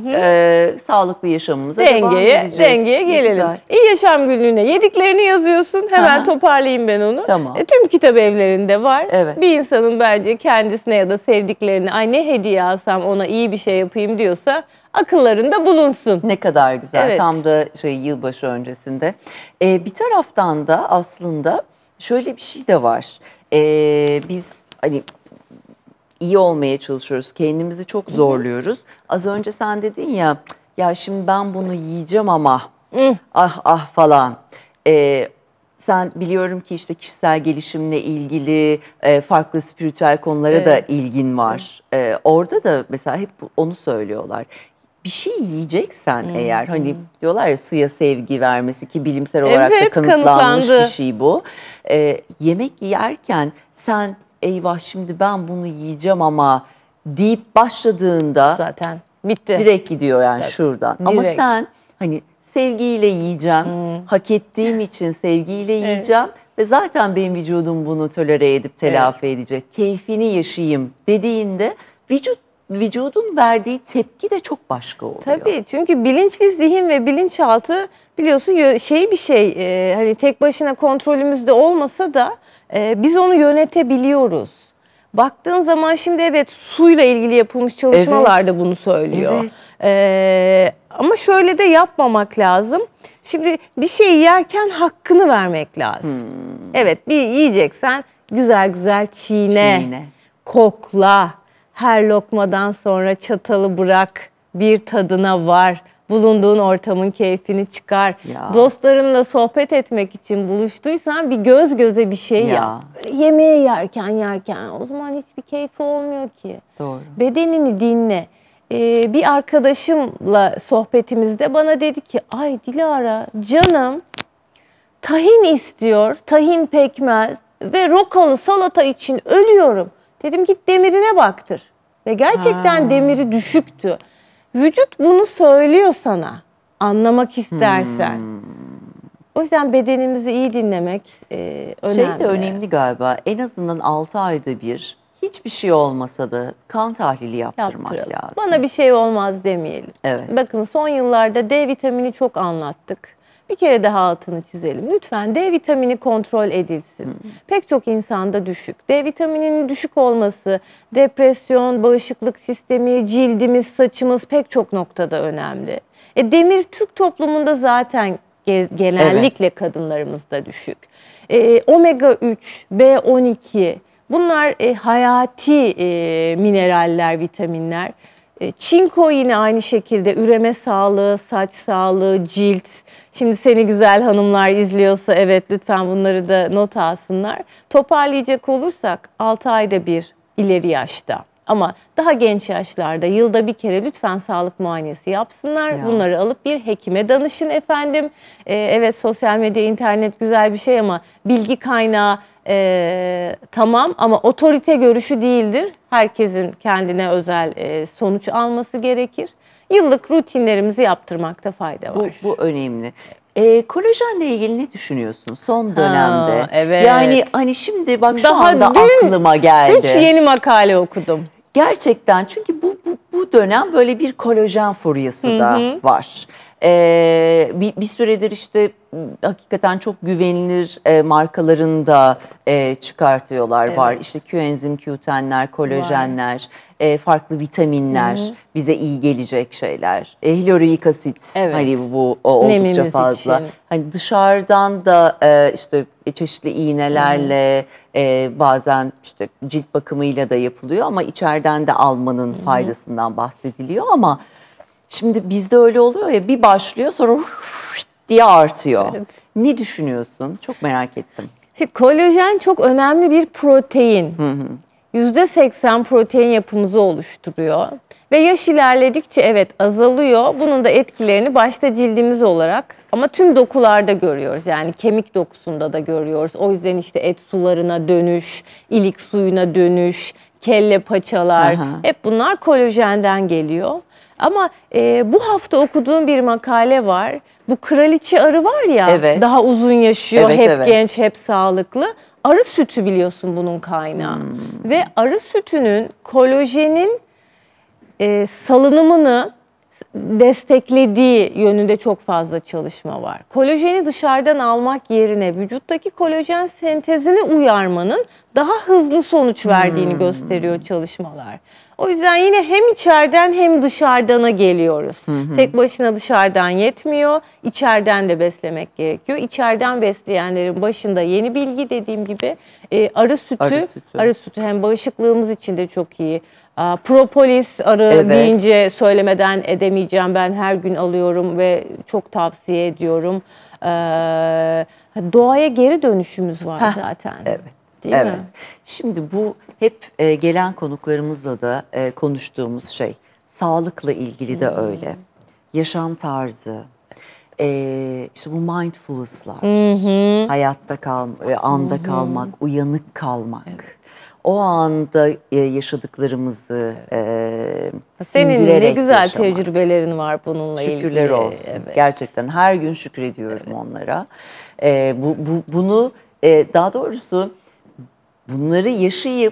e, sağlıklı yaşamımıza devam Dengeye, edeceğiz. dengeye Ne gelelim. güzel. İyi yaşam günlüğüne yediklerini yazıyorsun. Hemen Aha. toparlayayım ben onu. Tamam. E, tüm kitap evlerinde var. Evet. Bir insanın bence kendisine ya da sevdiklerine ay ne hediye alsam ona iyi bir şey yapayım diyorsa akıllarında bulunsun. Ne kadar güzel. Evet. Tam da şey yılbaşı öncesinde. Ee, bir taraftan da aslında şöyle bir şey de var. Ee, biz hani iyi olmaya çalışıyoruz. Kendimizi çok zorluyoruz. Az önce sen dedin ya, ya şimdi ben bunu yiyeceğim ama Hı. ah ah falan. Ee, sen biliyorum ki işte kişisel gelişimle ilgili e, farklı spiritüel konulara Evet. da ilgin var. Ee, orada da mesela hep onu söylüyorlar. Bir şey yiyeceksen Hmm. eğer hani diyorlar ya suya sevgi vermesi ki bilimsel olarak da Evet, kanıtlanmış kanıtlandı. bir şey bu. Ee, yemek yerken sen eyvah şimdi ben bunu yiyeceğim ama deyip başladığında Zaten bitti. direkt gidiyor yani Evet. şuradan. Ama Direkt. sen hani sevgiyle yiyeceğim, hak ettiğim için sevgiyle yiyeceğim ve zaten benim vücudum bunu tolere edip telafi edecek. Keyfini yaşayayım dediğinde vücut vücudun verdiği tepki de çok başka oluyor. Tabii, çünkü bilinçli zihin ve bilinçaltı biliyorsun yö- şey bir şey e, hani tek başına kontrolümüzde olmasa da e, biz onu yönetebiliyoruz. Baktığın zaman şimdi evet suyla ilgili yapılmış çalışmalar da Evet. bunu söylüyor. Evet. E, ama şöyle de yapmamak lazım. Şimdi bir şey yerken hakkını vermek lazım. Hmm. Evet, bir yiyeceksen güzel güzel çiğne, Çiğne. kokla. Her lokmadan sonra çatalı bırak, bir tadına var. Bulunduğun ortamın keyfini çıkar. Ya. Dostlarınla sohbet etmek için buluştuysan bir göz göze bir şey Ya. yap. Böyle yemeği yerken yerken o zaman hiçbir keyfi olmuyor ki. Doğru. Bedenini dinle. Ee, bir arkadaşımla sohbetimizde bana dedi ki ay Dilara canım tahin istiyor, tahin pekmez ve rokalı salata için ölüyorum. Dedim git demirine baktır. Ve gerçekten Ha. demiri düşüktü. Vücut bunu söylüyor sana anlamak istersen. Hmm. O yüzden bedenimizi iyi dinlemek e, önemli. Şey de önemli galiba. En azından altı ayda bir hiçbir şey olmasa da kan tahlili yaptırmak Yaptıralım. lazım. Bana bir şey olmaz demeyelim. Evet. Bakın son yıllarda D vitamini çok anlattık. Bir kere daha altını çizelim. Lütfen D vitamini kontrol edilsin. Hmm. Pek çok insanda düşük. D vitamininin düşük olması, depresyon, bağışıklık sistemi, cildimiz, saçımız pek çok noktada önemli. E, demir Türk toplumunda zaten ge- genellikle kadınlarımızda düşük. E, omega üç, B on iki bunlar e, hayati e, mineraller, vitaminler. E, çinko yine aynı şekilde üreme sağlığı, saç sağlığı, cilt. Şimdi seni güzel hanımlar izliyorsa evet lütfen bunları da not alsınlar. Toparlayacak olursak altı ayda bir ileri yaşta ama daha genç yaşlarda yılda bir kere lütfen sağlık muayenesi yapsınlar. Ya. Bunları alıp bir hekime danışın efendim. Ee, evet sosyal medya, internet güzel bir şey ama bilgi kaynağı e, tamam ama otorite görüşü değildir. Herkesin kendine özel e, sonuç alması gerekir. Yıllık rutinlerimizi yaptırmakta fayda Bu, var. bu önemli. E, kolajenle ilgili ne düşünüyorsun son dönemde? Ha, evet. Yani hani şimdi bak şu Daha anda dün aklıma geldi. Üç yeni makale okudum. Gerçekten çünkü bu, bu, bu dönem böyle bir kolajen furyası da var. Ee, bir, bir süredir işte hakikaten çok güvenilir e, markaların da e, çıkartıyorlar Evet. var. İşte Q-enzim, Q tenler, kolajenler, e, farklı vitaminler, Hı hı. bize iyi gelecek şeyler. E, hyaluronik asit Evet. hani bu o, oldukça Nemimiz fazla. için. Hani dışarıdan da e, işte çeşitli iğnelerle e, bazen işte cilt bakımıyla da yapılıyor ama içeriden de almanın faydasından bahsediliyor ama şimdi bizde öyle oluyor ya bir başlıyor sonra diye artıyor. Evet. Ne düşünüyorsun? Çok merak ettim. Şimdi kolajen çok önemli bir protein. yüzde seksen protein yapımızı oluşturuyor. Ve yaş ilerledikçe evet azalıyor. Bunun da etkilerini başta cildimiz olarak ama tüm dokularda görüyoruz. Yani kemik dokusunda da görüyoruz. O yüzden işte et sularına dönüş, ilik suyuna dönüş, kelle paçalar Aha. hep bunlar kolajenden geliyor. Ama e, bu hafta okuduğum bir makale var. Bu kraliçe arı var ya Evet. daha uzun yaşıyor, Evet, hep evet. genç, hep sağlıklı. Arı sütü biliyorsun bunun kaynağı. Ve arı sütünün kolajenin e, salınımını desteklediği yönünde çok fazla çalışma var. Kolajeni dışarıdan almak yerine vücuttaki kolajen sentezini uyarmanın daha hızlı sonuç verdiğini gösteriyor çalışmalar. O yüzden yine hem içeriden hem dışarıdana geliyoruz. Tek başına dışarıdan yetmiyor, içeriden de beslemek gerekiyor. İçeriden besleyenlerin başında yeni bilgi dediğim gibi e, arı sütü, Arı sütü. arı sütü hem bağışıklığımız için de çok iyi. Aa, Propolis arı Evet. deyince söylemeden edemeyeceğim. Ben her gün alıyorum ve çok tavsiye ediyorum. Ee, doğaya geri dönüşümüz var Heh, zaten. Evet. Değil evet. mi? Şimdi bu hep e, gelen konuklarımızla da e, konuştuğumuz şey. Sağlıkla ilgili de öyle. Yaşam tarzı. E, işte bu mindfulness'lar. Hayatta kal, e, anda kalmak, uyanık kalmak. O anda e, yaşadıklarımızı e, Senin ne sindirerek güzel yaşamak. tecrübelerin var bununla ilgili. Şükürler olsun. Evet. Gerçekten her gün şükrediyorum onlara. Ee, bu, bu bunu e, daha doğrusu bunları yaşayıp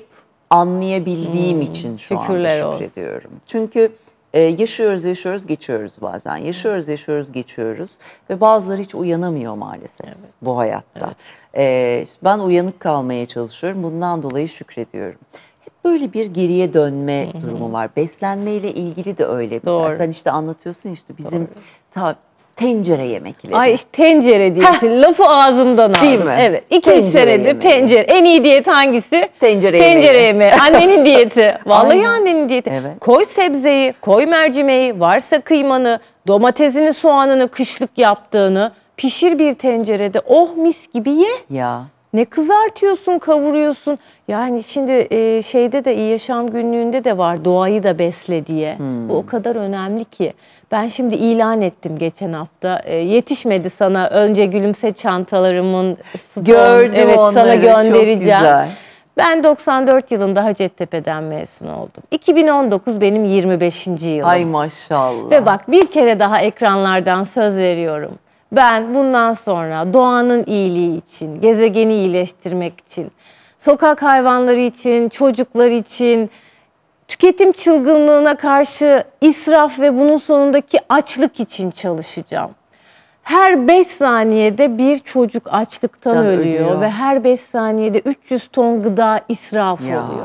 anlayabildiğim için şu şükürler anda olsun. şükrediyorum. Çünkü e, yaşıyoruz, yaşıyoruz, geçiyoruz bazen. Yaşıyoruz, yaşıyoruz, geçiyoruz. Ve bazıları hiç uyanamıyor maalesef bu hayatta. E, ben uyanık kalmaya çalışıyorum. Bundan dolayı şükrediyorum. Hep böyle bir geriye dönme durumu var. Beslenmeyle ilgili de öyle. Mesela Doğru. sen işte anlatıyorsun işte bizim ta, tencere yemekleri. Ay tencere diyeti. Lafı ağzımdan aldım. Değil mi? Evet. iki üç Tencere senedir yemeği. tencere. En iyi diyet hangisi? Tencere Tencere yemeği. yemeği. Annenin diyeti. Vallahi Aynen. annenin diyeti. Evet. Koy sebzeyi, koy mercimeği, varsa kıymanı, domatesini, soğanını kışlık yaptığını pişir bir tencerede. Oh mis gibi ye. Ya. Ne kızartıyorsun, kavuruyorsun. Yani şimdi e, şeyde de iyi yaşam günlüğünde de var doğayı da besle diye. Bu o kadar önemli ki. Ben şimdi ilan ettim geçen hafta. E, yetişmedi sana önce gülümse çantalarımın ston, Gördüm evet onları, sana çok göndereceğim. güzel. Ben doksan dört yılında Hacettepe'den mezun oldum. iki bin on dokuz benim yirmi beşinci yılım. Ay maşallah. Ve bak bir kere daha ekranlardan söz veriyorum. Ben bundan sonra doğanın iyiliği için, gezegeni iyileştirmek için, sokak hayvanları için, çocuklar için, tüketim çılgınlığına karşı israf ve bunun sonundaki açlık için çalışacağım. Her beş saniyede bir çocuk açlıktan Can ölüyor, ölüyor. ve her beş saniyede üç yüz ton gıda israf Ya. oluyor.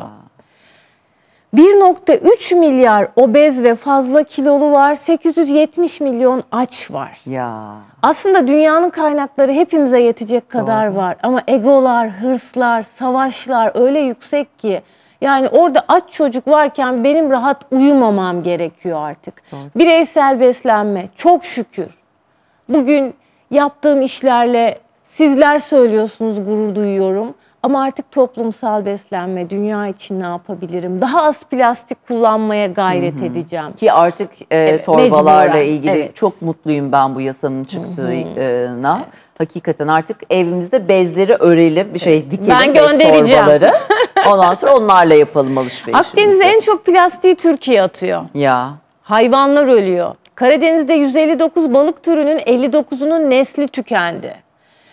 bir nokta üç milyar obez ve fazla kilolu var, sekiz yüz yetmiş milyon aç var. Ya. Aslında dünyanın kaynakları hepimize yetecek kadar var. Ama egolar, hırslar, savaşlar öyle yüksek ki. Yani orada aç çocuk varken benim rahat uyumamam gerekiyor artık. Doğru. Bireysel beslenme çok şükür. Bugün yaptığım işlerle sizler söylüyorsunuz, gurur duyuyorum. Ama artık toplumsal beslenme, dünya için ne yapabilirim? Daha az plastik kullanmaya gayret edeceğim. Ki artık e, Evet, torbalarla mecburen, ilgili evet. çok mutluyum ben bu yasanın çıktığına. Hakikaten artık evimizde bezleri örelim, bir şey dikelim, Ben bez göndereceğim. torbaları. Ondan sonra onlarla yapalım alışverişimizi. Akdeniz'e en çok plastiği Türkiye atıyor. Ya. Hayvanlar ölüyor. Karadeniz'de yüz elli dokuz balık türünün elli dokuzunun nesli tükendi.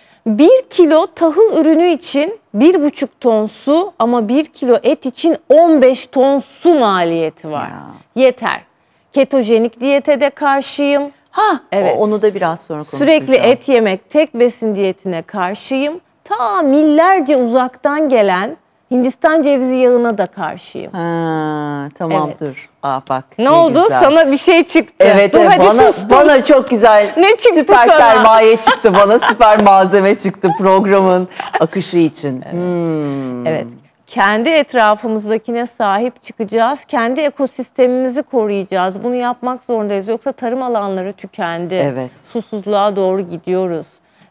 Bir kilo tahıl ürünü için bir buçuk ton su ama bir kilo et için on beş ton su maliyeti var. Ya. Yeter. Ketojenik diyete de karşıyım. Ha, Evet. o- onu da biraz sonra konuşacağım. Sürekli et yemek, tek besin diyetine karşıyım. Ta millerce uzaktan gelen Hindistan cevizi yağına da karşıyım. Ha, tamam Evet. dur. Aa bak. Ne, oldu? güzel. Sana bir şey çıktı. Evet, Dur, evet hadi bana, sustum. bana çok güzel Ne çıktı süper sana? sermaye çıktı bana, süper malzeme çıktı programın akışı için. Hmm. Evet. Kendi etrafımızdakine sahip çıkacağız. Kendi ekosistemimizi koruyacağız. Bunu yapmak zorundayız. Yoksa tarım alanları tükendi. Evet. Susuzluğa doğru gidiyoruz.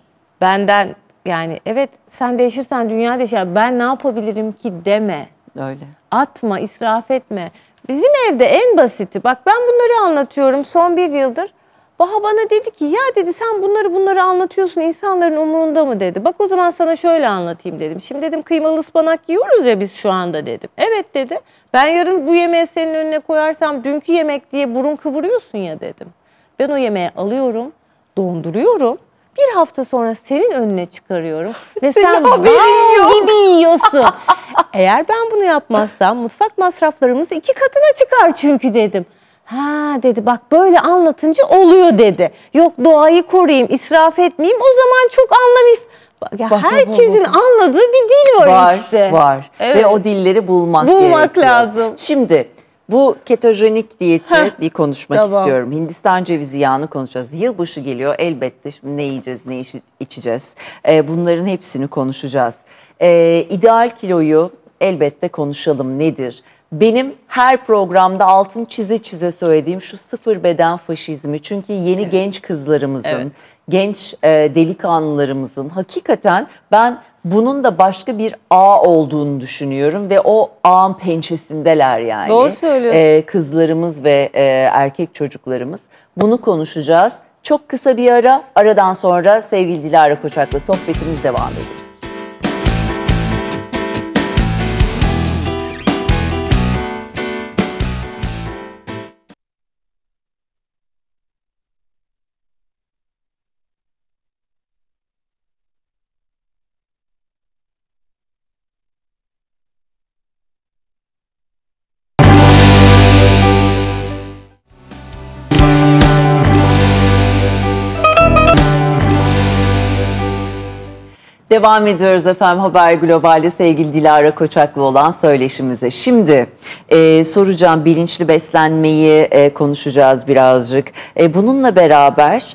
Benden yani evet sen değişirsen dünya değişir. Ben ne yapabilirim ki deme. Öyle. Atma, israf etme. Bizim evde en basiti. Bak ben bunları anlatıyorum son bir yıldır. Baha bana dedi ki ya dedi sen bunları bunları anlatıyorsun insanların umurunda mı dedi. Bak o zaman sana şöyle anlatayım dedim. Şimdi dedim kıymalı ıspanak yiyoruz ya biz şu anda dedim. Evet dedi. Ben yarın bu yemeği senin önüne koyarsam dünkü yemek diye burun kıvırıyorsun ya dedim. Ben o yemeği alıyorum, donduruyorum. Bir hafta sonra senin önüne çıkarıyorum ve sen bal gibi yiyorsun. Eğer ben bunu yapmazsam mutfak masraflarımız iki katına çıkar çünkü dedim. Ha dedi bak böyle anlatınca oluyor dedi. Yok doğayı koruyayım, israf etmeyeyim o zaman çok anlamayayım. Bak, ya Bak, bak, herkesin bak, bak. anladığı bir dil var, Var, işte. var. Evet. Ve o dilleri bulmak, Bulmak gerekiyor. lazım. Şimdi bu ketojenik diyeti Heh, bir konuşmak tamam. istiyorum. Hindistan cevizi yağını konuşacağız. Yılbaşı geliyor elbette şimdi ne yiyeceğiz, ne içi- içeceğiz. Ee, bunların hepsini konuşacağız. Ee, ideal kiloyu elbette konuşalım nedir? Benim her programda altın çize çize söylediğim şu sıfır beden faşizmi. Çünkü yeni genç kızlarımızın, Evet. genç e, delikanlılarımızın hakikaten ben bunun da başka bir ağ olduğunu düşünüyorum ve o ağın pençesindeler yani. Doğru söylüyorsun. E, kızlarımız ve e, erkek çocuklarımız. Bunu konuşacağız. Çok kısa bir ara, aradan sonra sevgili Dilara Koçak'la sohbetimiz devam edecek. Devam ediyoruz efendim Haber Global'de sevgili Dilara Koçak'la olan söyleşimize. Şimdi e, soracağım, bilinçli beslenmeyi e, konuşacağız birazcık. E, bununla beraber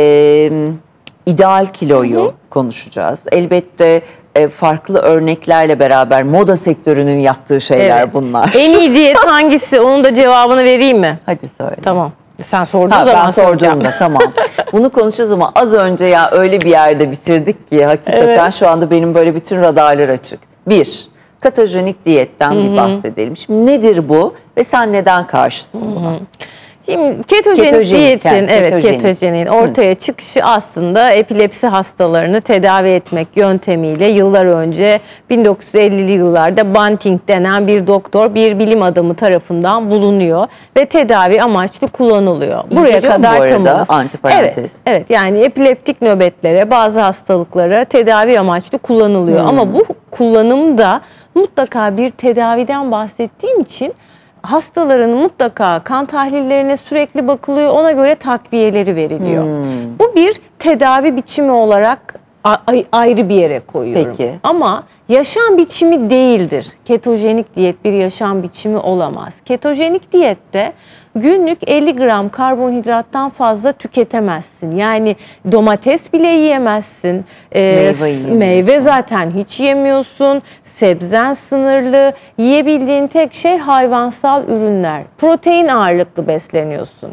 e, ideal kiloyu hı hı. konuşacağız. Elbette e, farklı örneklerle beraber moda sektörünün yaptığı şeyler evet. bunlar. En iyi diyet hangisi? Onun da cevabını vereyim mi? Hadi söyle. Tamam. Sen sorduğun ha, zaman ben sorduğumda tamam. Bunu konuşacağız ama az önce ya öyle bir yerde bitirdik ki hakikaten evet. şu anda benim böyle bütün radarlar açık. Bir, ketojenik diyetten Hı-hı. bir bahsedelim. Şimdi nedir bu ve sen neden karşısın Hı-hı. buna? Şimdi ketojenik, ketojenik diyetin, yani, evet ketojenik. ketojeniğin ortaya Hı. çıkışı aslında epilepsi hastalarını tedavi etmek yöntemiyle yıllar önce bin dokuz yüz ellili yıllarda Banting denen bir doktor, bir bilim adamı tarafından bulunuyor ve tedavi amaçlı kullanılıyor. İyi Buraya kadar bu arada, antiparantez. Evet, evet, yani epileptik nöbetlere, bazı hastalıklara tedavi amaçlı kullanılıyor. Hmm. Ama bu kullanımda mutlaka bir tedaviden bahsettiğim için hastaların mutlaka kan tahlillerine sürekli bakılıyor, ona göre takviyeleri veriliyor. Hmm. Bu bir tedavi biçimi olarak ayrı bir yere koyuyorum. Peki. Ama yaşam biçimi değildir. Ketojenik diyet bir yaşam biçimi olamaz. Ketojenik diyette günlük elli gram karbonhidrattan fazla tüketemezsin. Yani domates bile yiyemezsin. Ee, meyve, meyve zaten hiç yemiyorsun. Sebzen sınırlı. Yiyebildiğin tek şey hayvansal ürünler. Protein ağırlıklı besleniyorsun.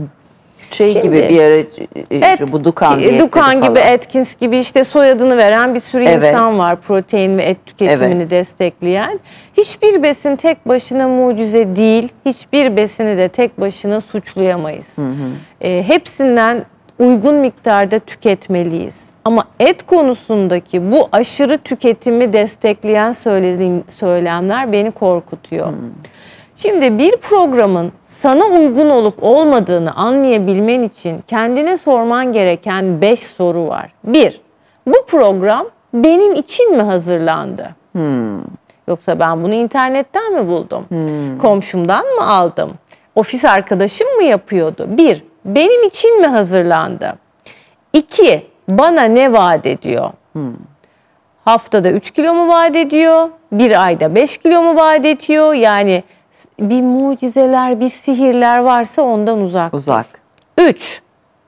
Şey Şimdi, gibi bir ara et, bu Dukan Dukan gibi, Atkins gibi işte soyadını veren bir sürü evet. insan var protein ve et tüketimini evet. destekleyen. Hiçbir besin tek başına mucize değil. Hiçbir besini de tek başına suçlayamayız. Hı hı. E, hepsinden uygun miktarda tüketmeliyiz. Ama et konusundaki bu aşırı tüketimi destekleyen söylediğim söylemler beni korkutuyor. Hı. Şimdi bir programın sana uygun olup olmadığını anlayabilmen için kendine sorman gereken beş soru var. Bir, bu program benim için mi hazırlandı? Hmm. Yoksa ben bunu internetten mi buldum? Hmm. Komşumdan mı aldım? Ofis arkadaşım mı yapıyordu? Bir, benim için mi hazırlandı? İki, bana ne vaat ediyor? Hmm. Haftada üç kilo mu vaat ediyor? Bir ayda beş kilo mu vaat ediyor? Yani bir mucizeler, bir sihirler varsa ondan uzak. Uzak. Üç,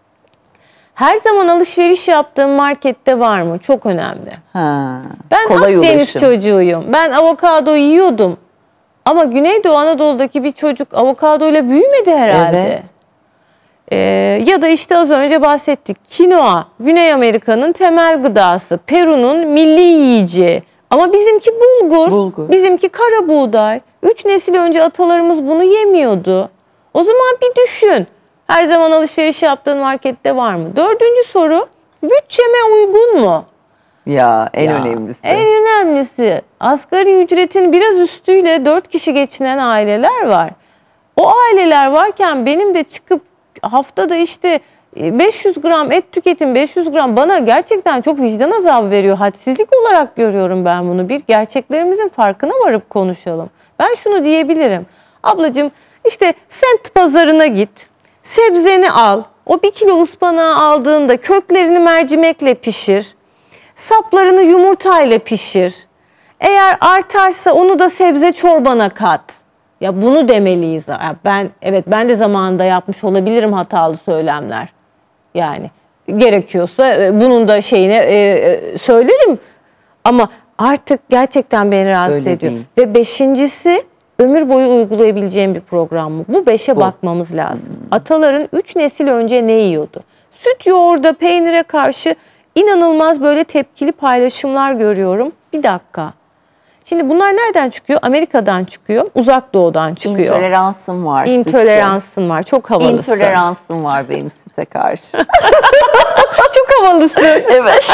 her zaman alışveriş yaptığım markette var mı? Çok önemli. Ha, ben kolay Akdeniz ulaşım. çocuğuyum. Ben avokado yiyordum. Ama Güneydoğu Anadolu'daki bir çocuk avokadoyla büyümedi herhalde. Evet. Ee, ya da işte az önce bahsettik. Kinoa, Güney Amerika'nın temel gıdası. Peru'nun milli yiyeceği. Ama bizimki bulgur, bulgur, bizimki kara buğday. Üç nesil önce atalarımız bunu yemiyordu. O zaman bir düşün. Her zaman alışveriş yaptığın markette var mı? Dördüncü soru, bütçeme uygun mu? Ya en ya, önemlisi. En önemlisi, asgari ücretin biraz üstüyle dört kişi geçinen aileler var. O aileler varken benim de çıkıp haftada işte beş yüz gram et tüketim, beş yüz gram bana gerçekten çok vicdan azabı veriyor. Hadsizlik olarak görüyorum ben bunu. Bir, gerçeklerimizin farkına varıp konuşalım. Ben şunu diyebilirim. Ablacığım işte semt pazarına git, sebzeni al. O bir kilo ıspanağı aldığında köklerini mercimekle pişir. Saplarını yumurtayla pişir. Eğer artarsa onu da sebze çorbana kat. Ya bunu demeliyiz. Ben evet ben de zamanında yapmış olabilirim hatalı söylemler. Yani gerekiyorsa bunun da şeyine e, söylerim. Ama artık gerçekten beni rahatsız Öyle ediyor. Değil. Ve beşincisi ömür boyu uygulayabileceğim bir program mı? Bu beşe Bu. bakmamız lazım. Hmm. Ataların üç nesil önce ne yiyordu? Süt, yoğurda, peynire karşı inanılmaz böyle tepkili paylaşımlar görüyorum. Bir dakika. Şimdi bunlar nereden çıkıyor? Amerika'dan çıkıyor, Uzak Doğu'dan çıkıyor. İntoleransım var. İntoleransın var, çok havalısın. İntoleransım var benim süte karşı. Çok havalısın. Evet.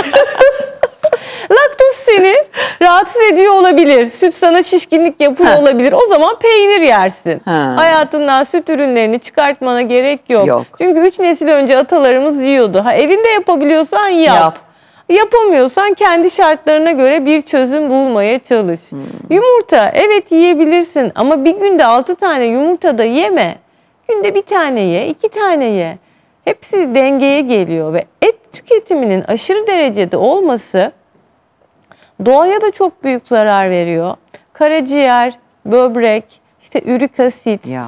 Laktoz seni rahatsız ediyor olabilir. Süt sana şişkinlik yapıyor ha. olabilir. O zaman peynir yersin. Ha. Hayatından süt ürünlerini çıkartmana gerek yok. yok. Çünkü üç nesil önce atalarımız yiyordu. Ha, evinde yapabiliyorsan yap. yap. Yapamıyorsan kendi şartlarına göre bir çözüm bulmaya çalış. Hmm. Yumurta evet yiyebilirsin ama bir günde altı tane yumurta da yeme. Günde bir tane ye, iki tane ye. Hepsi dengeye geliyor ve et tüketiminin aşırı derecede olması Doğaya da çok büyük zarar veriyor. Karaciğer, böbrek, işte ürik asit, Ya.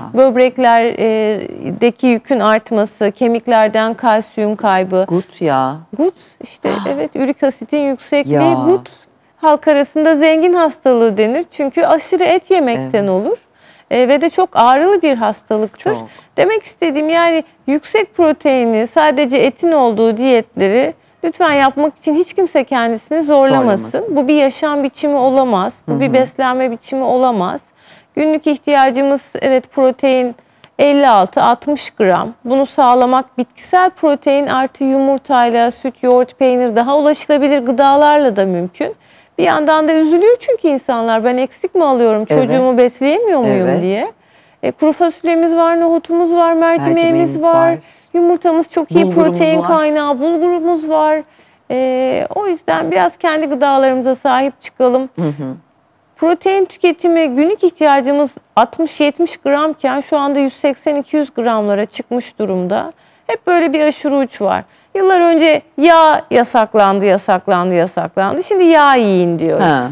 böbreklerdeki yükün artması, kemiklerden kalsiyum kaybı. Gut ya. Gut işte evet ürik asitin yüksekliği Ya. gut. Halk arasında zengin hastalığı denir. Çünkü aşırı et yemekten olur. E, ve de çok ağrılı bir hastalıktır. Çok. Demek istediğim yani yüksek proteinli sadece etin olduğu diyetleri lütfen yapmak için hiç kimse kendisini zorlamasın. Zorlamasın. Bu bir yaşam biçimi olamaz. Bu Hı hı. bir beslenme biçimi olamaz. Günlük ihtiyacımız evet protein elli altı altmış gram. Bunu sağlamak bitkisel protein artı yumurtayla, süt, yoğurt, peynir daha ulaşılabilir gıdalarla da mümkün. Bir yandan da üzülüyor çünkü insanlar ben eksik mi alıyorum, Evet. çocuğumu besleyemiyor muyum Evet. diye. E, kuru fasulyemiz var, nohutumuz var, mercimeğimiz Mercimeğimiz var, var. yumurtamız çok iyi Bulgurumuz protein var. kaynağı, bulgurumuz var. E, o yüzden biraz kendi gıdalarımıza sahip çıkalım. Hı hı. Protein tüketimi günlük ihtiyacımız altmış yetmiş gramken şu anda yüz seksen iki yüz gramlara çıkmış durumda. Hep böyle bir aşırı uç var. Yıllar önce yağ yasaklandı, yasaklandı, yasaklandı. Şimdi yağ yiyin diyoruz. Ha.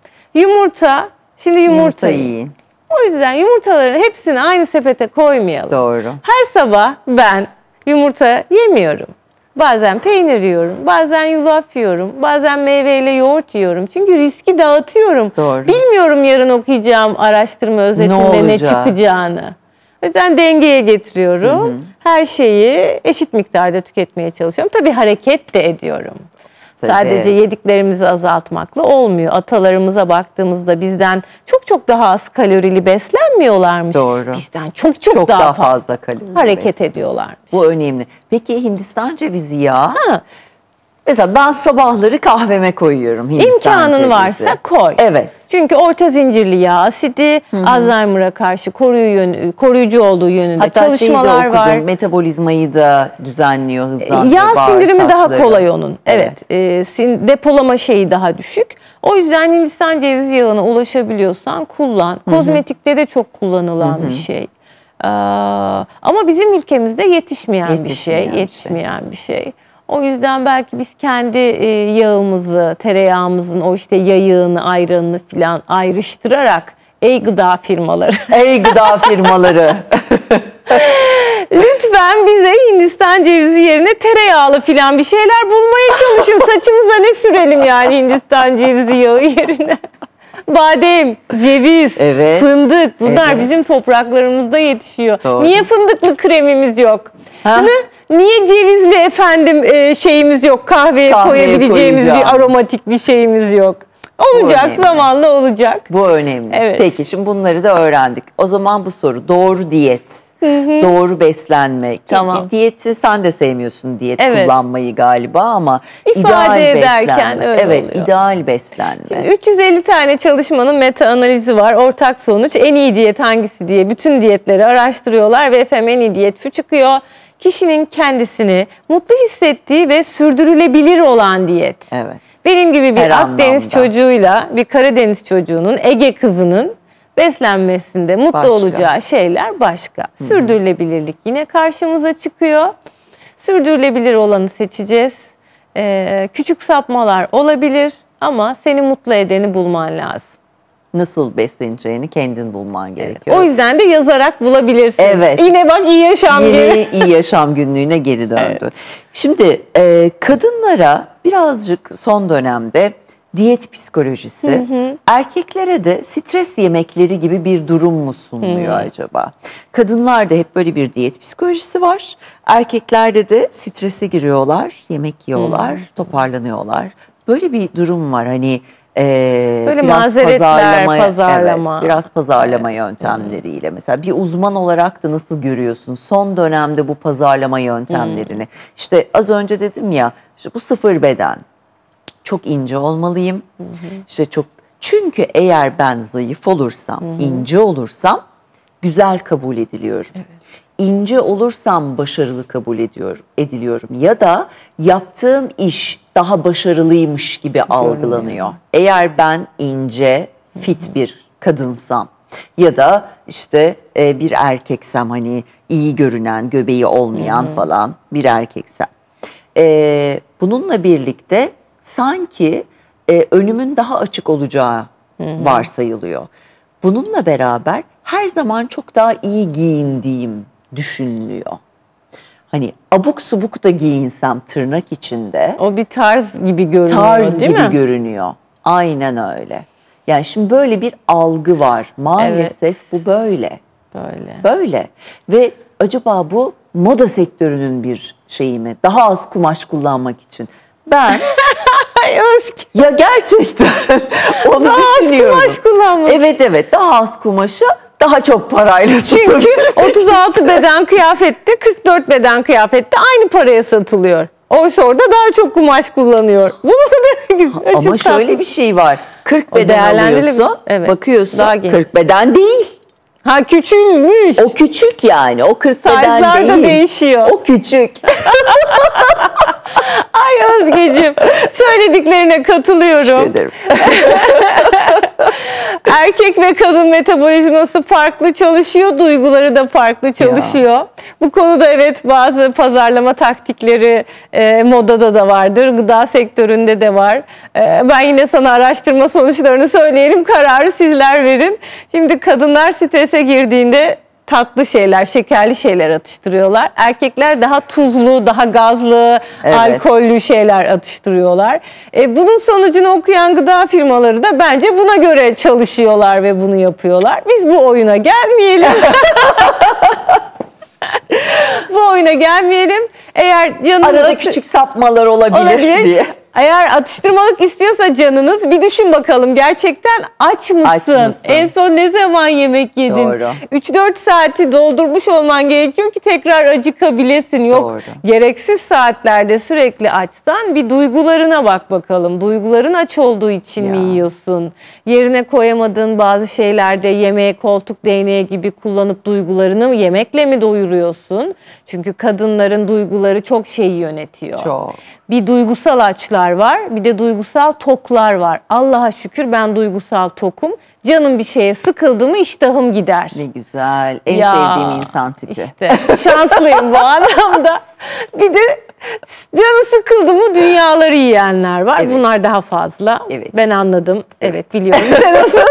Yumurta, şimdi yumurta, Yumurta yiyin. yiyin. O yüzden yumurtaların hepsini aynı sepete koymayalım. Doğru. Her sabah ben yumurta yemiyorum. Bazen peynir yiyorum, bazen yulaf yiyorum, bazen meyveyle yoğurt yiyorum. Çünkü riski dağıtıyorum. Doğru. Bilmiyorum yarın okuyacağım araştırma özetinde ne, olacak? çıkacağını. O yüzden dengeye getiriyorum. Her şeyi eşit miktarda tüketmeye çalışıyorum. Tabii hareket de ediyorum. Tabii. Sadece yediklerimizi azaltmakla olmuyor. Atalarımıza baktığımızda bizden çok çok daha az kalorili beslenmiyorlarmış. Doğru. Bizden çok çok, Çok daha, daha fazla, fazla kalori hareket beslenmiş. ediyorlarmış. Bu önemli. Peki Hindistan cevizi yağı? Ha, Mesela ben sabahları kahveme koyuyorum Hindistan İmkanın cevizi. varsa koy. Evet. Çünkü orta zincirli yağ asidi Alzheimer'a karşı koruyu yön- koruyucu olduğu yönünde Hatta şeyi de çalışmalar okudum, var. metabolizmayı da düzenliyor, hızlandırıyor. Yağ sindirimi daha bağırsakları. kolay onun. Evet. Evet. E, sin- depolama şeyi daha düşük. O yüzden Hindistan cevizi yağına ulaşabiliyorsan kullan. Kozmetikte de çok kullanılan bir şey. Ee, ama bizim ülkemizde yetişmeyen, bir şey, Yetişmeyen bir şey. yetişmeyen bir şey. O yüzden belki biz kendi e, yağımızı, tereyağımızın o işte yayığını, ayranını falan ayrıştırarak ey gıda firmaları. Ey gıda firmaları. Lütfen bize Hindistan cevizi yerine tereyağlı falan bir şeyler bulmaya çalışın. Saçımıza ne sürelim yani Hindistan cevizi yağı yerine. Badem, ceviz, Evet. fındık bunlar Evet. bizim topraklarımızda yetişiyor. Doğru. Niye fındıklı kremimiz yok? Ha? Değil mi? Niye cevizli efendim e, şeyimiz yok? Kahveye, Kahveye koyabileceğimiz bir koyacağımız. aromatik bir şeyimiz yok. Olacak, önemli. zamanla olacak. Bu önemli. Evet. Peki şimdi bunları da öğrendik. O zaman bu soru doğru diyet, doğru beslenme. Ki Tamam. Diyeti sen de sevmiyorsun diyet Evet. kullanmayı galiba ama İfade ideal ederken beslenme. öyle evet, oluyor. ideal beslenme. Şimdi üç yüz elli tane çalışmanın meta analizi var. Ortak sonuç en iyi diyet hangisi diye bütün diyetleri araştırıyorlar ve efendim en iyi diyet şu çıkıyor. Kişinin kendisini mutlu hissettiği ve sürdürülebilir olan diyet. Evet. Benim gibi bir Her Akdeniz anlamda. çocuğuyla bir Karadeniz çocuğunun, Ege kızının beslenmesinde mutlu Başka. olacağı şeyler başka. Sürdürülebilirlik yine karşımıza çıkıyor. Sürdürülebilir olanı seçeceğiz. Ee, küçük sapmalar olabilir ama seni mutlu edeni bulman lazım. Nasıl besleneceğini kendin bulman gerekiyor. O yüzden de yazarak bulabilirsin. Evet. Yine bak iyi yaşam günü. Yeni iyi yaşam günlüğüne geri döndü. Şimdi e, kadınlara birazcık son dönemde diyet psikolojisi, erkeklere de stres yemekleri gibi bir durum mu sunuluyor acaba? Kadınlarda hep böyle bir diyet psikolojisi var. Erkeklerde de strese giriyorlar, yemek yiyorlar, toparlanıyorlar. Böyle bir durum var hani. Ee, Böyle biraz mazeretler, pazarlama. Evet, biraz pazarlama yöntemleriyle. Mesela bir uzman olarak da nasıl görüyorsun son dönemde bu pazarlama yöntemlerini? İşte az önce dedim ya, işte bu sıfır beden. Çok ince olmalıyım. İşte çok çünkü eğer ben zayıf olursam, ince olursam güzel kabul ediliyorum. İnce olursam başarılı kabul ediyorum, ediliyorum ya da yaptığım iş daha başarılıymış gibi algılanıyor. Eğer ben ince, fit bir kadınsam ya da işte e, bir erkeksem hani iyi görünen, göbeği olmayan falan bir erkeksem. E, bununla birlikte sanki e, önümün daha açık olacağı varsayılıyor. Bununla beraber her zaman çok daha iyi giyindiğim düşünülüyor. Hani abuk subuk da giyinsem tırnak içinde. O bir tarz gibi görünüyor, Tarz değil gibi mi? görünüyor. Aynen öyle. Yani şimdi böyle bir algı var. Maalesef Evet. bu böyle. Böyle. Böyle. Ve acaba bu moda sektörünün bir şeyi mi? Daha az kumaş kullanmak için. Ben Ay Özge. ya gerçekten onu Daha az düşünüyorum. kumaş kullanmak. Evet evet, daha az kumaşı daha çok parayla Çünkü satabilirim. otuz altı beden kıyafette, kırk dört beden kıyafette aynı paraya satılıyor. Oysa orada daha çok kumaş kullanıyor. Bunu da Ama şöyle bir şey var. kırk beden değerlendirilebilir. alıyorsun, Evet. bakıyorsun Daha genç. kırk beden değil. Ha küçülmüş. O küçük yani. O kırk beden Size'lar değil. da değişiyor. O küçük. Ay Özgeciğim, söylediklerine katılıyorum. Teşekkür ederim. Erkek ve kadın metabolizması farklı çalışıyor, duyguları da farklı çalışıyor. Bu konuda evet bazı pazarlama taktikleri e, modada da vardır, gıda sektöründe de var. E, ben yine sana araştırma sonuçlarını söyleyelim, kararı sizler verin. Şimdi kadınlar strese girdiğinde tatlı şeyler, şekerli şeyler atıştırıyorlar. Erkekler daha tuzlu, daha gazlı, Evet. alkollü şeyler atıştırıyorlar. E, bunun sonucunu okuyan gıda firmaları da bence buna göre çalışıyorlar ve bunu yapıyorlar. Biz bu oyuna gelmeyelim. Bu oyuna gelmeyelim. Eğer canınız Arada atı- küçük sapmalar olabilir, olabilir. diye. Eğer atıştırmalık istiyorsa canınız bir düşün bakalım, gerçekten aç mısın? Aç mısın? En son ne zaman yemek yedin? Doğru. üç dört saati doldurmuş olman gerekiyor ki tekrar acıkabilesin. Yok, Doğru. gereksiz saatlerde sürekli açsan bir duygularına bak bakalım. Duyguların aç olduğu için Ya. mi yiyorsun? Yerine koyamadığın bazı şeylerde yemeğe koltuk değneği gibi kullanıp duygularını yemekle mi doyuruyorsun? Çünkü kadınların duyguları çok şeyi yönetiyor. Çok. Bir duygusal açlar var, bir de duygusal toklar var. Allah'a şükür ben duygusal tokum. Canım bir şeye sıkıldı mı iştahım gider. Ne güzel. En Ya, sevdiğim insan tipi. İşte şanslıyım bu anlamda. Bir de canı sıkıldı mı dünyaları yiyenler var. Evet. Bunlar daha fazla. Evet. Ben anladım. Evet, biliyorum. Sen nasıl?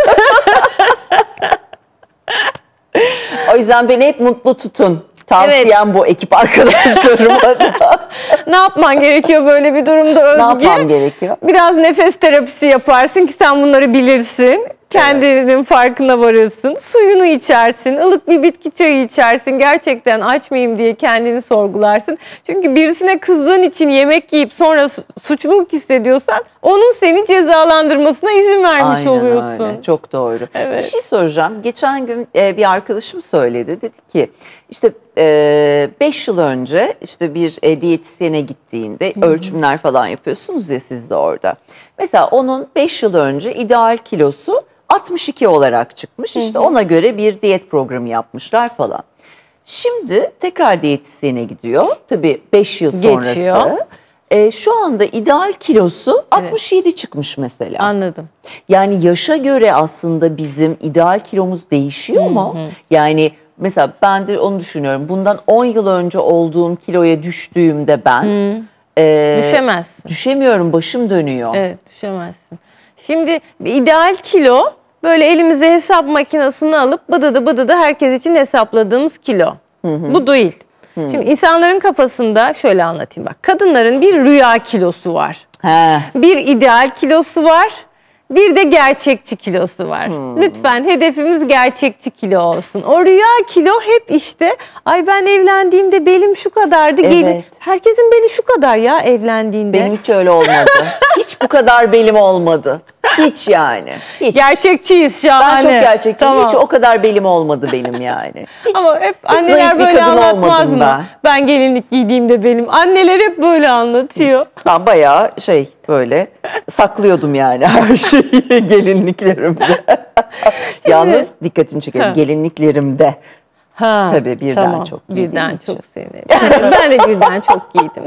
O yüzden beni hep mutlu tutun. Tavsiyem bu ekip arkadaşlarıma da. Ne yapman gerekiyor böyle bir durumda Özge? Ne yapmam gerekiyor? Biraz nefes terapisi yaparsın ki sen bunları bilirsin. Kendinin farkına varırsın. Suyunu içersin. Ilık bir bitki çayı içersin. Gerçekten aç mıyım diye kendini sorgularsın. Çünkü birisine kızdığın için yemek yiyip sonra su- suçluluk hissediyorsan onun seni cezalandırmasına izin vermiş Aynen oluyorsun. öyle. Çok doğru. Evet. Bir şey soracağım. Geçen gün e, bir arkadaşım söyledi. Dedi ki işte beş yıl önce işte bir e, diyetisyene gittiğinde ölçümler falan yapıyorsunuz ya siz de orada. Mesela onun beş yıl önce ideal kilosu altmış iki olarak çıkmış. İşte ona göre bir diyet programı yapmışlar falan. Şimdi tekrar diyetisyene gidiyor. Tabii beş yıl sonrası. Geçiyor. E, şu anda ideal kilosu altmış yedi çıkmış mesela. Anladım. Yani yaşa göre aslında bizim ideal kilomuz değişiyor mu? Yani mesela ben de onu düşünüyorum. Bundan on yıl önce olduğum kiloya düştüğümde ben e, Düşemezsin. düşemiyorum, başım dönüyor. Evet, düşemezsin. Şimdi bir ideal kilo böyle elimize hesap makinesini alıp bıdıdı bıdıdı herkes için hesapladığımız kilo. Bu değil. Şimdi insanların kafasında şöyle anlatayım bak. Kadınların bir rüya kilosu var. He. Bir ideal kilosu var. Bir de gerçekçi kilosu var. Lütfen hedefimiz gerçekçi kilo olsun. O rüya kilo hep işte ay ben evlendiğimde belim şu kadardı. Evet. Gelin. Herkesin beli şu kadar ya evlendiğinde. Benim hiç öyle olmadı. Hiç bu kadar belim olmadı. Hiç yani. Hiç. Gerçekçiyiz şahane. Ben çok gerçekçiyim. Tamam. Hiç o kadar belim olmadı benim yani. Hiç, Ama hep hiç zayıf anneler bir böyle kadın anlatmaz olmadım mı? ben. Ben gelinlik giydiğimde benim. Anneler hep böyle anlatıyor. Ben bayağı şey böyle saklıyordum yani her şeyi gelinliklerimde. Yalnız dikkatini çekerim Ha. gelinliklerimde. Ha, Tabii birden tamam. çok giydiğim Birden için. çok seni. Ben de birden çok giydim.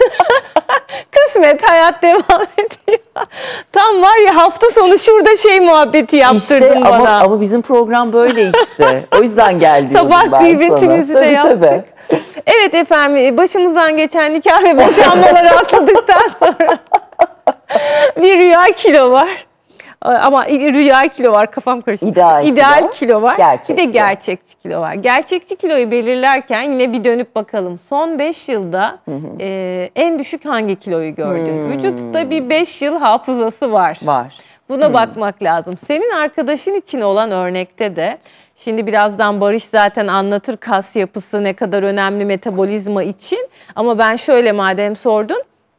Kısmet hayat devam ediyor. Tam var ya hafta sonu şurada şey muhabbeti yaptırdın İşte bana. ama, ama bizim program böyle işte. O yüzden geldi. Sabah ben gıybetimizi sana. de Tabii, yaptık. tabii. Evet efendim başımızdan geçen nikah ve boşanmaları atladıktan sonra Bir rüya kilo var. Ama rüya kilo var, kafam karıştı. İdeal, İdeal kilo, kilo var. gerçekçi. Bir de gerçekçi kilo var. Gerçekçi kiloyu belirlerken yine bir dönüp bakalım. Son beş yılda hı hı. E, en düşük hangi kiloyu gördün? Hmm. Vücutta bir beş yıl hafızası var. Var. Buna hmm. bakmak lazım. Senin arkadaşın için olan örnekte de, şimdi birazdan Barış zaten anlatır kas yapısı ne kadar önemli metabolizma için. Ama ben şöyle, madem sordun,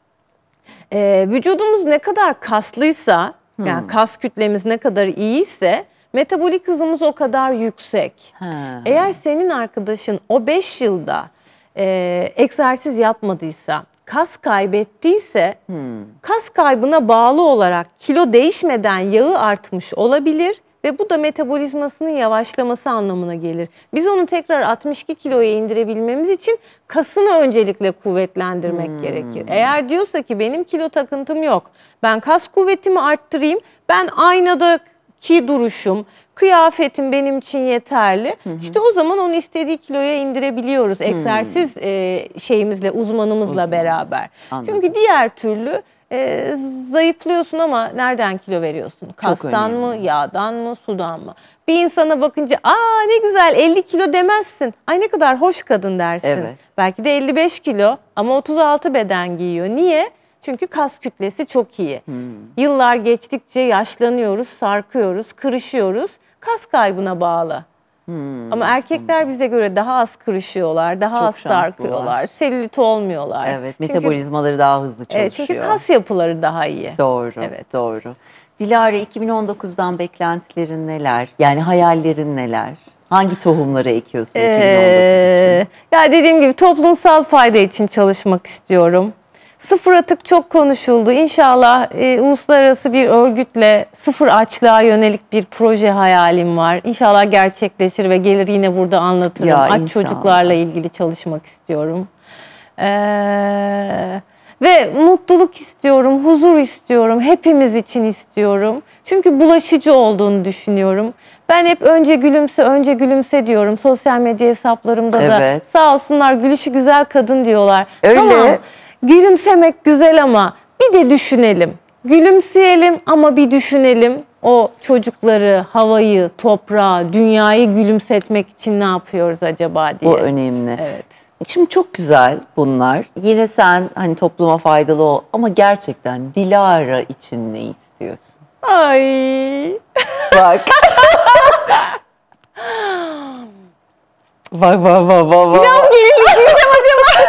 e, vücudumuz ne kadar kaslıysa, hmm. yani kas kütlemiz ne kadar iyiyse metabolik hızımız o kadar yüksek. Ha. Eğer senin arkadaşın o beş yılda e, egzersiz yapmadıysa, kas kaybettiyse, hmm. kas kaybına bağlı olarak kilo değişmeden yağı artmış olabilir ve bu da metabolizmasının yavaşlaması anlamına gelir. Biz onu tekrar altmış iki kiloya indirebilmemiz için kasını öncelikle kuvvetlendirmek hmm. gerekir. Eğer diyorsa ki benim kilo takıntım yok, ben kas kuvvetimi arttırayım, ben aynadaki duruşum, kıyafetim benim için yeterli. Hı hı. İşte o zaman onu istediği kiloya indirebiliyoruz. Hmm. Egzersiz e, şeyimizle, uzmanımızla Uzman. beraber. Anladım. Çünkü diğer türlü e, zayıflıyorsun ama nereden kilo veriyorsun? Kastan mı, yağdan mı, sudan mı? Bir insana bakınca aa ne güzel elli kilo demezsin. Ay ne kadar hoş kadın dersin. Evet. Belki de elli beş kilo ama otuz altı beden giyiyor. Niye? Çünkü kas kütlesi çok iyi. Hmm. Yıllar geçtikçe yaşlanıyoruz, sarkıyoruz, kırışıyoruz. Kas kaybına bağlı. Hmm. Ama erkekler bize göre daha az kırışıyorlar, daha çok az sarkıyorlar, selülit olmuyorlar. Evet, çünkü, metabolizmaları daha hızlı çalışıyor. Evet, çünkü kas yapıları daha iyi. Doğru, evet. doğru. Dilara, iki bin on dokuzdan beklentilerin neler? Yani hayallerin neler? Hangi tohumları ekiyorsun ee, iki bin on dokuz için? Ya dediğim gibi toplumsal fayda için çalışmak istiyorum. Sıfır atık çok konuşuldu. İnşallah e, uluslararası bir örgütle sıfır açlığa yönelik bir proje hayalim var. İnşallah gerçekleşir ve gelir yine burada anlatırım. Ya, Aç inşallah. Çocuklarla ilgili çalışmak istiyorum. Ee, ve mutluluk istiyorum, huzur istiyorum. Hepimiz için istiyorum. Çünkü bulaşıcı olduğunu düşünüyorum. Ben hep önce gülümse, önce gülümse diyorum. Sosyal medya hesaplarımda evet. da sağ olsunlar gülüşü güzel kadın diyorlar. Öyle. Tamam. Gülümsemek güzel ama bir de düşünelim. Gülümseyelim ama bir düşünelim. O çocukları, havayı, toprağı, dünyayı gülümsetmek için ne yapıyoruz acaba diye. Bu önemli. Evet. Şimdi çok güzel bunlar. Yine sen hani topluma faydalı ol ama gerçekten Dilara için ne istiyorsun? Ay. Bak. Bak bak bak bak bak. Ya gelinlik giysem acaba?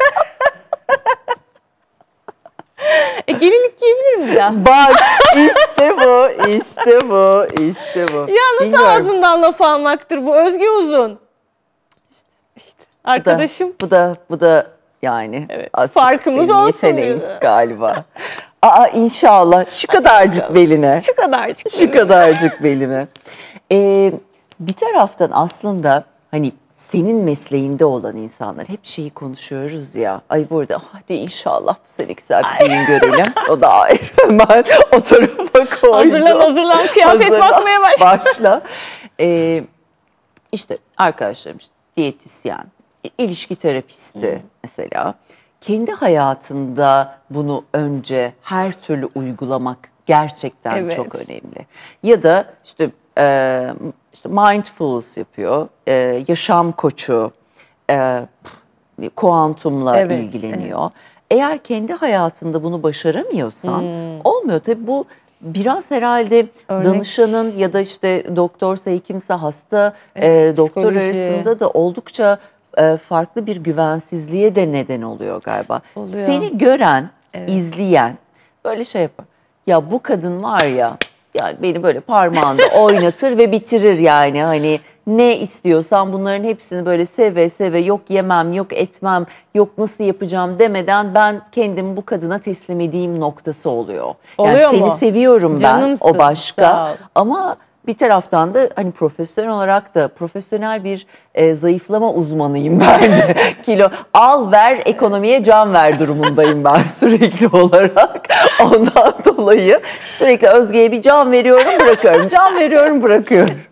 E, gelinlik giyebilir mi ya? Bak işte bu, işte bu, işte bu. Ya nasıl Bilmiyorum. ağzından laf almaktır bu? Özge Uzun. İşte, işte. Arkadaşım. Bu da, bu da, bu da yani. Evet, farkımız olsun. Galiba. Aa inşallah. Şu kadarcık beline. Şu kadarcık Şu kadarcık belime. Ee, bir taraftan aslında hani senin mesleğinde olan insanlar hep şeyi konuşuyoruz ya. Ay burada hadi inşallah bu sene güzel bir düğün görelim. O da ayrı. Hemen o tarafa koydum. Hazırlan hazırlan kıyafet hazırlan, bakmaya başla. Başla. Ee, işte arkadaşlarım işte, diyetisyen, ilişki terapisti hmm. mesela. Kendi hayatında bunu önce her türlü uygulamak gerçekten evet. çok önemli. Ya da işte e, işte mindfulness yapıyor, e, yaşam koçu, e, kuantumla evet, ilgileniyor. Evet. Eğer kendi hayatında bunu başaramıyorsan hmm. olmuyor. Tabii bu biraz herhalde Örnek. danışanın ya da işte doktorsa, hekimse, hasta, evet, e, doktor arasında da oldukça e, farklı bir güvensizliğe de neden oluyor galiba. Oluyor. Seni gören, evet. izleyen böyle şey yapar. Ya bu kadın var ya, yani beni böyle parmağında oynatır ve bitirir yani. Hani ne istiyorsan bunların hepsini böyle seve seve yok yemem, yok etmem, yok nasıl yapacağım demeden ben kendimi bu kadına teslim edeyim noktası oluyor. Oluyor yani mu? Seni seviyorum Canımsın, ben, o başka. Ama bir taraftan da hani profesyonel olarak da profesyonel bir e, zayıflama uzmanıyım ben de. Kilo al ver ekonomiye can ver durumundayım ben sürekli olarak. Ondan dolayı sürekli Özge'ye bir can veriyorum bırakıyorum, can veriyorum bırakıyorum.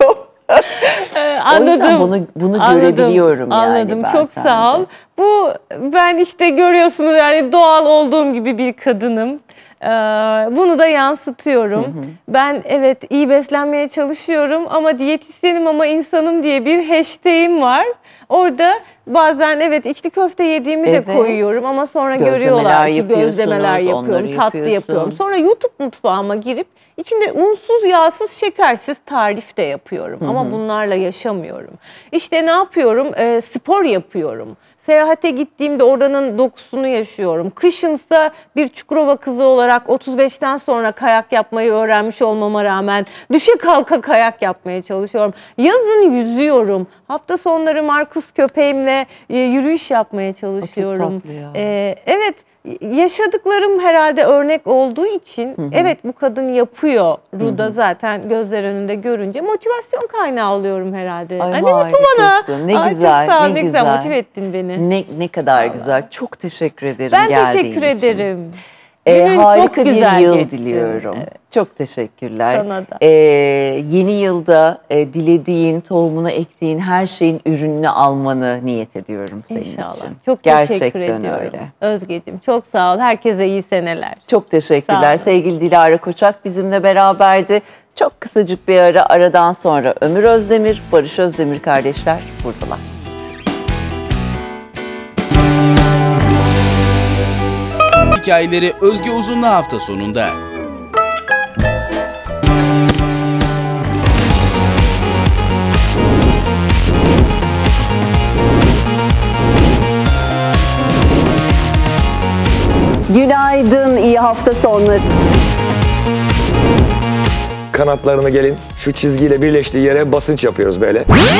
Anladım. O yüzden bunu, bunu Anladım, görebiliyorum yani Anladım. ben Çok sende. sağ ol. Bu ben işte görüyorsunuz yani doğal olduğum gibi bir kadınım. Ee, bunu da yansıtıyorum. Hı hı. Ben evet iyi beslenmeye çalışıyorum ama diyetisyenim ama insanım diye bir hashtag'im var. Orada bazen evet içli köfte yediğimi evet. de koyuyorum ama sonra Gözlemeler görüyorlar ki gözlemeler yapıyorum, tatlı yapıyorsun. yapıyorum. Sonra YouTube mutfağıma girip içinde unsuz, yağsız, şekersiz tarif de yapıyorum. Hı hı. Ama bunlarla yaşamıyorum. İşte ne yapıyorum? E, spor yapıyorum. Seyahate gittiğimde oranın dokusunu yaşıyorum. Kışınsa bir Çukurova kızı olarak otuz beşten sonra kayak yapmayı öğrenmiş olmama rağmen düşe kalka kayak yapmaya çalışıyorum. Yazın yüzüyorum. Hafta sonları Markus köpeğimle e, yürüyüş yapmaya çalışıyorum. Çok tatlı ya. E, evet. Yaşadıklarım herhalde örnek olduğu için hı hı. evet bu kadın yapıyor Ruda zaten gözler önünde görünce motivasyon kaynağı alıyorum herhalde. Ay, Ay, ne mutlu bana. Ne Ay, güzel, çok sağ ol, ne, ne güzel. güzel motive ettin beni. Ne, ne kadar Vallahi. Güzel. Çok teşekkür ederim ben geldiğin teşekkür için. ederim. Ee, harika çok bir güzel yıl geçsin. diliyorum. Evet. Çok teşekkürler. Sana da. Ee, yeni yılda e, dilediğin, tohumunu ektiğin her şeyin ürününü almanı niyet ediyorum senin İnşallah. için. Çok Gerçekten teşekkür ediyorum. öyle. Özgeciğim çok sağ ol. Herkese iyi seneler. Çok teşekkürler. Sevgili Dilara Koçak bizimle beraberdi. Çok kısacık bir ara, aradan sonra Ömür Özdemir, Barış Özdemir kardeşler buradalar. Hikayeleri Özge Uzun'la hafta sonunda. Günaydın, iyi hafta sonları. Kanatlarını gelin şu çizgiyle birleştiği yere basınç yapıyoruz böyle.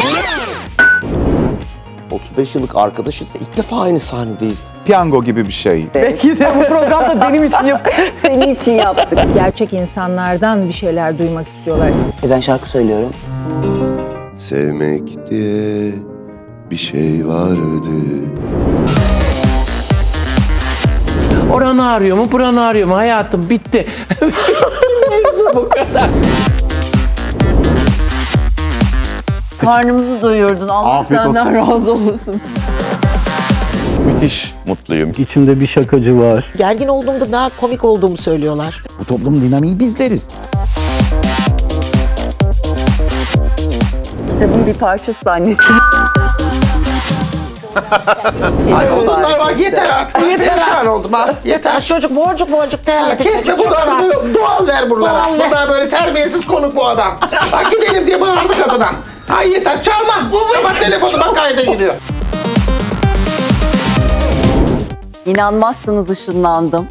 otuz beş yıllık arkadaşız. İlk defa aynı sahnedeyiz. Piyango gibi bir şey. Belki de bu programda benim için yap, senin için yaptık. Gerçek insanlardan bir şeyler duymak istiyorlar. E ben şarkı söylüyorum. Sevmek diye bir şey vardı. Oranı arıyor mu, buranı arıyor mu? Hayatım bitti. Mevzu bu kadar. Karnımızı doyurdun. Allah Afiyet senden razı olsun. Müthiş mutluyum. İçimde bir şakacı var. Gergin olduğumda daha komik olduğumu söylüyorlar. Bu toplum dinamiği bizleriz. Kitabın bir parçası zannettim. Ay oğlumlar bak yeter artık. Ben Yeter perişan oldum ha. Yeter. Çocuk boncuk boncuk terledi. Kesme buraları böyle doğal ver buralara. Doğal ver. Bunlar böyle terbiyesiz konuk bu adam. Bak gidelim diye bağırdı kadına. Ay yeter çalma. Kapat telefonu bak kayda giriyor. İnanmazsınız ışınlandım.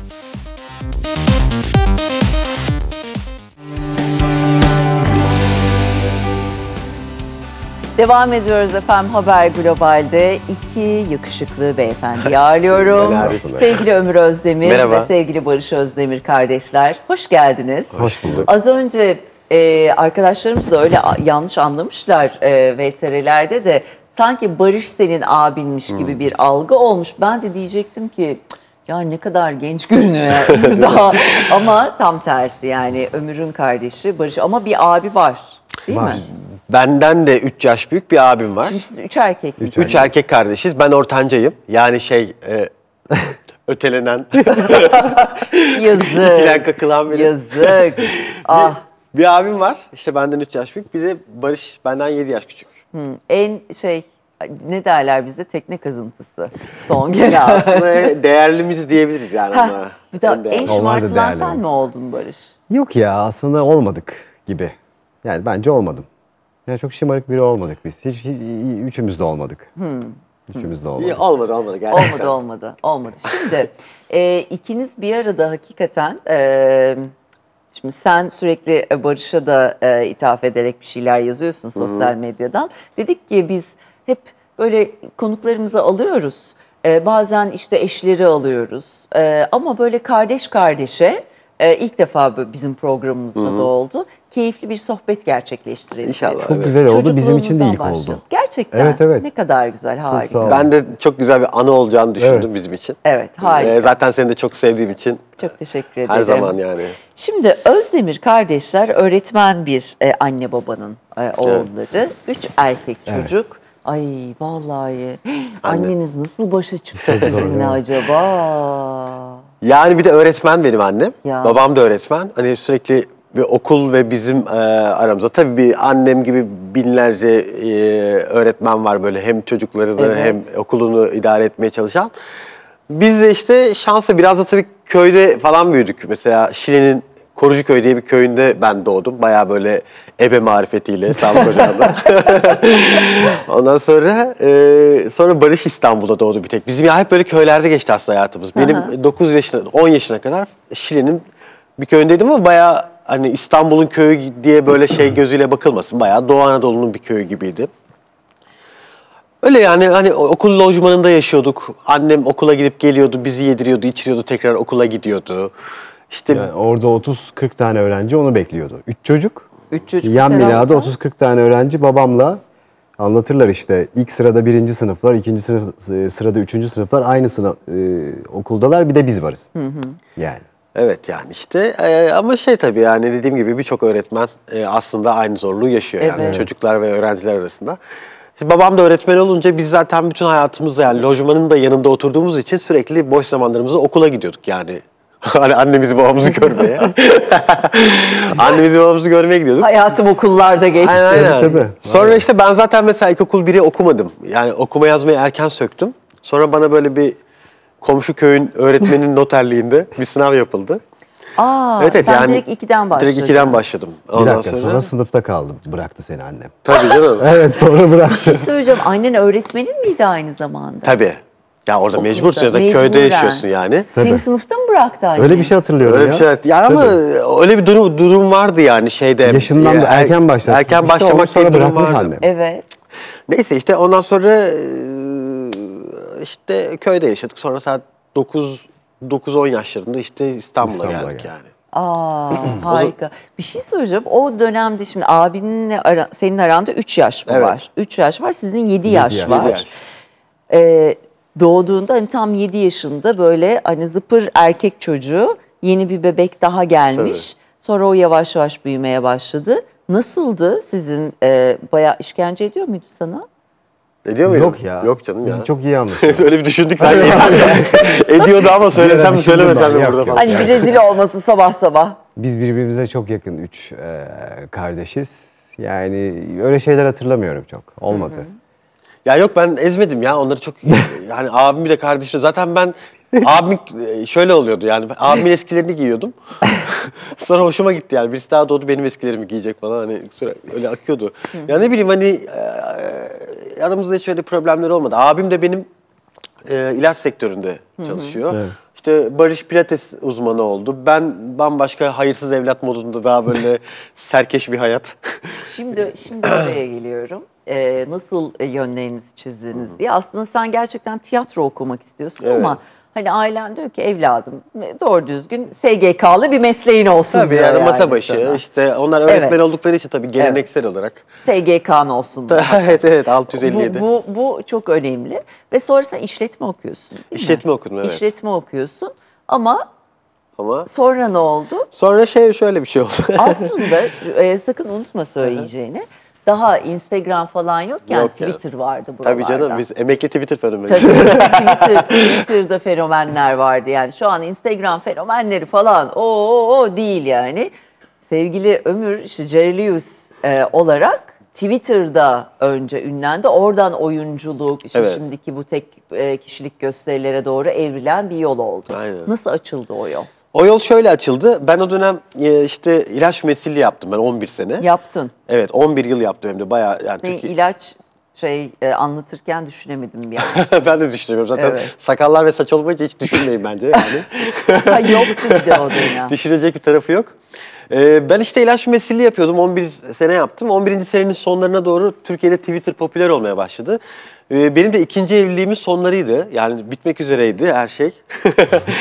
Devam ediyoruz efendim Haber Global'de iki yakışıklı beyefendi ağırlıyorum. Sevgili Ömür Özdemir Merhaba. ve sevgili Barış Özdemir kardeşler. Hoş geldiniz. Hoş bulduk. Az önce e, arkadaşlarımız da öyle a- yanlış anlamışlar e, V T R'lerde de sanki Barış senin abinmiş gibi bir algı olmuş. Ben de diyecektim ki ya ne kadar genç görünüyor yani Ömür daha. Ama tam tersi yani Ömür'ün kardeşi Barış ama bir abi var değil mi? Benden de üç yaş büyük bir abim var. Şimdi siz üç erkek misiniz? Üç erkek kardeşiz. Ben ortancayım. Yani şey e, ötelenen, Yazık. ikilen kakılan benim. Yazık. Ah. Bir, bir abim var. İşte benden üç yaş büyük. Bir de Barış benden yedi yaş küçük. Hmm. En şey ne derler bizde tekne kazıntısı son gelen. Ya aslında değerlimiz diyebiliriz yani Ha, ona. bir daha En değerli. en şımartılan sen mi oldun Barış? Yok ya aslında olmadık gibi. Yani bence olmadım. Yani çok şımarık biri olmadık biz. Hiç, hiç üçümüz de olmadık. Hmm. Üçümüz de olmadık. İyi, olmadı olmadı gerçekten. Olmadı olmadı olmadı. Şimdi e, ikiniz bir arada hakikaten e, şimdi sen sürekli Barış'a da e, ithaf ederek bir şeyler yazıyorsun sosyal medyadan. Dedik ki biz hep böyle konuklarımızı alıyoruz. E, bazen işte eşleri alıyoruz. E, ama böyle kardeş kardeşe Ee, ilk defa bu bizim programımızda Hı hı. da oldu. Keyifli bir sohbet gerçekleştirelim. İnşallah. Çok güzel oldu. Bizim için de ilk Çocukluğumuzdan oldu. Gerçekten. Evet, evet. Ne kadar güzel, harika. sağ ol. Ben de çok güzel bir anı olacağını düşündüm Evet. bizim için. Evet, harika. Ee, zaten seni de çok sevdiğim için Çok teşekkür ederim. her zaman yani. Şimdi Özdemir kardeşler öğretmen bir e, anne babanın e, oğulları. Üç erkek çocuk. Ay vallahi anneniz nasıl başa çıktı Çok zor, sizinle değil mi? acaba? Yani bir de öğretmen benim annem. Ya. Babam da öğretmen. Hani sürekli bir okul ve bizim e, aramızda. Tabii bir annem gibi binlerce e, öğretmen var böyle hem çocuklarını Evet. hem okulunu idare etmeye çalışan. Biz de işte şansa biraz da tabii köyde falan büyüdük. Mesela Şile'nin Korucuköy diye bir köyünde ben doğdum. Bayağı böyle ebe marifetiyle sağlık ocağında. Ondan sonra e, sonra Barış İstanbul'da doğdu bir tek. Bizim ya hep böyle köylerde geçti aslında hayatımız. Benim Aha. dokuz yaşına, on yaşına kadar Şile'nin bir köyündeydim ama bayağı hani İstanbul'un köyü diye böyle şey gözüyle bakılmasın. Bayağı Doğu Anadolu'nun bir köyü gibiydi. Öyle yani hani okul lojmanında yaşıyorduk. Annem okula gidip geliyordu, bizi yediriyordu, içiriyordu, tekrar okula gidiyordu. İşte Yani orada otuz kırk tane öğrenci onu bekliyordu. Üç çocuk. Üç çocuk Yan bir binada tarafta. otuz kırk tane öğrenci babamla anlatırlar işte. İlk sırada birinci sınıflar, ikinci sınıf, sırada üçüncü sınıflar aynı sınıf e, okuldalar. Bir de biz varız. Hı hı. Yani. evet yani işte e, ama şey tabii yani dediğim gibi birçok öğretmen e, aslında aynı zorluğu yaşıyor yani Evet. çocuklar ve öğrenciler arasında. İşte babam da öğretmen olunca biz zaten bütün hayatımızda yani lojmanın da yanında oturduğumuz için sürekli boş zamanlarımızda okula gidiyorduk yani. Hani annemizi babamızı görmeye. annemizi babamızı görmeye gidiyorduk. Hayatım okullarda geçti. Aynen, aynen. Tabii, tabii. Sonra işte ben zaten mesela ilkokul biri okumadım. Yani okuma yazmayı erken söktüm. Sonra bana böyle bir komşu köyün öğretmenin noterliğinde bir sınav yapıldı. Aa, Evet, evet, sen yani direkt ikiden başladın. Direkt ikiden başladım. Bir dakika sonra... sınıfta kaldım. Bıraktı seni annem. Tabii canım. Evet sonra Bir bıraktı. şey söyleyeceğim. Annen öğretmenin miydi aynı zamanda? Tabii. Ya orada Okulda, mecbursun ya da köyde mecburen. yaşıyorsun yani. Seni Tabii. sınıfta mı bıraktı annen? Öyle bir şey hatırlıyorum Öyle ya. bir şey. Ya ama öyle bir durum, durum vardı yani şeyde. Yaşından da Er- erken başladı. Erken İşte başlamak onu sonra diye bir durum bırakmış vardı. annem. Evet. Neyse işte ondan sonra e, işte köyde yaşadık. Sonra saat dokuz dokuz on yaşlarında işte İstanbul'a, İstanbul'a geldik geldik. yani. Aa, harika. Bir şey söyleyeceğim. O dönemde şimdi abinle ara, senin aranda üç yaş mı Evet. var? üç yaş var. Sizin yedi yaş, yaş. var. Yedi yaş. Ee, doğduğunda hani tam yedi yaşında böyle hani zıpır erkek çocuğu, yeni bir bebek daha gelmiş. Sonra o yavaş yavaş büyümeye başladı. Nasıldı sizin e, bayağı işkence ediyor muydu sana? Ediyor muyum? Yok ya. Yok canım ya. Biz çok iyi anlaşıyoruz. Öyle bir düşündük sen ediyordu ama söylesem mi Düşündüm söylemesem ben. mi Yok, burada yok. falan. Hani bir rezil olması sabah sabah. Biz birbirimize çok yakın üç e, kardeşiz. Yani öyle şeyler hatırlamıyorum çok. Olmadı. Ya yok ben ezmedim ya onları çok yani abim de kardeşim zaten ben abim şöyle oluyordu yani abimin eskilerini giyiyordum. Sonra hoşuma gitti yani birisi daha doğdu benim eskilerimi giyecek falan hani sürekli öyle akıyordu. Ya ne bileyim hani e, aramızda hiç öyle problemler olmadı. Abim de benim e, ilaç sektöründe çalışıyor. Evet. İşte Barış Pilates uzmanı oldu. Ben bambaşka hayırsız evlat modunda daha böyle serkeş bir hayat. Şimdi şimdi oraya geliyorum. Ee, nasıl e, yönlerinizi çizdiniz diye. Aslında sen gerçekten tiyatro okumak istiyorsun Evet. ama hani ailen diyor ki evladım doğru düzgün S G K'lı bir mesleğin olsun Tabii diyor yani masa başı sana. işte onlar öğretmen Evet. oldukları için tabii geleneksel olarak. S G K'n olsun. diyor. evet evet altı yüz elli yedi. Bu, bu, bu çok önemli. Ve sonra sen işletme okuyorsun değil mi? İşletme okudum evet. İşletme okuyorsun ama Ama sonra ne oldu? sonra şey şöyle bir şey oldu. Aslında e, sakın unutma söyleyeceğini. Daha Instagram falan yokken Yok yani. Twitter vardı buralarda. Tabii canım biz emekli Twitter fenomeni. Tabii Twitter, Twitter'da fenomenler vardı yani. Şu an Instagram fenomenleri falan o o o değil yani. Sevgili Ömür işte Jerry Lewis e, olarak Twitter'da önce ünlendi. Oradan oyunculuk, işte Evet. şimdiki bu tek e, kişilik gösterilere doğru evrilen bir yol oldu. Aynen. Nasıl açıldı o yol? O yol şöyle açıldı. Ben o dönem e, işte ilaç mesleği yaptım ben on bir sene. Yaptın. Evet on bir yıl yaptım hem de bayağı yani Senin Türkiye... ilaç şey e, anlatırken düşünemedim bir an. ben de düşünüyorum zaten Evet. sakallar ve saç olmayınca hiç düşünmeyin bence yani. Ha, yoktu bir de o dönem. Düşünecek bir tarafı yok. Ee, ben işte ilaç mesleği yapıyordum. on bir sene yaptım. on birinci senenin sonlarına doğru Türkiye'de Twitter popüler olmaya başladı. Ee, benim de ikinci evliliğimin sonlarıydı. Yani bitmek üzereydi her şey.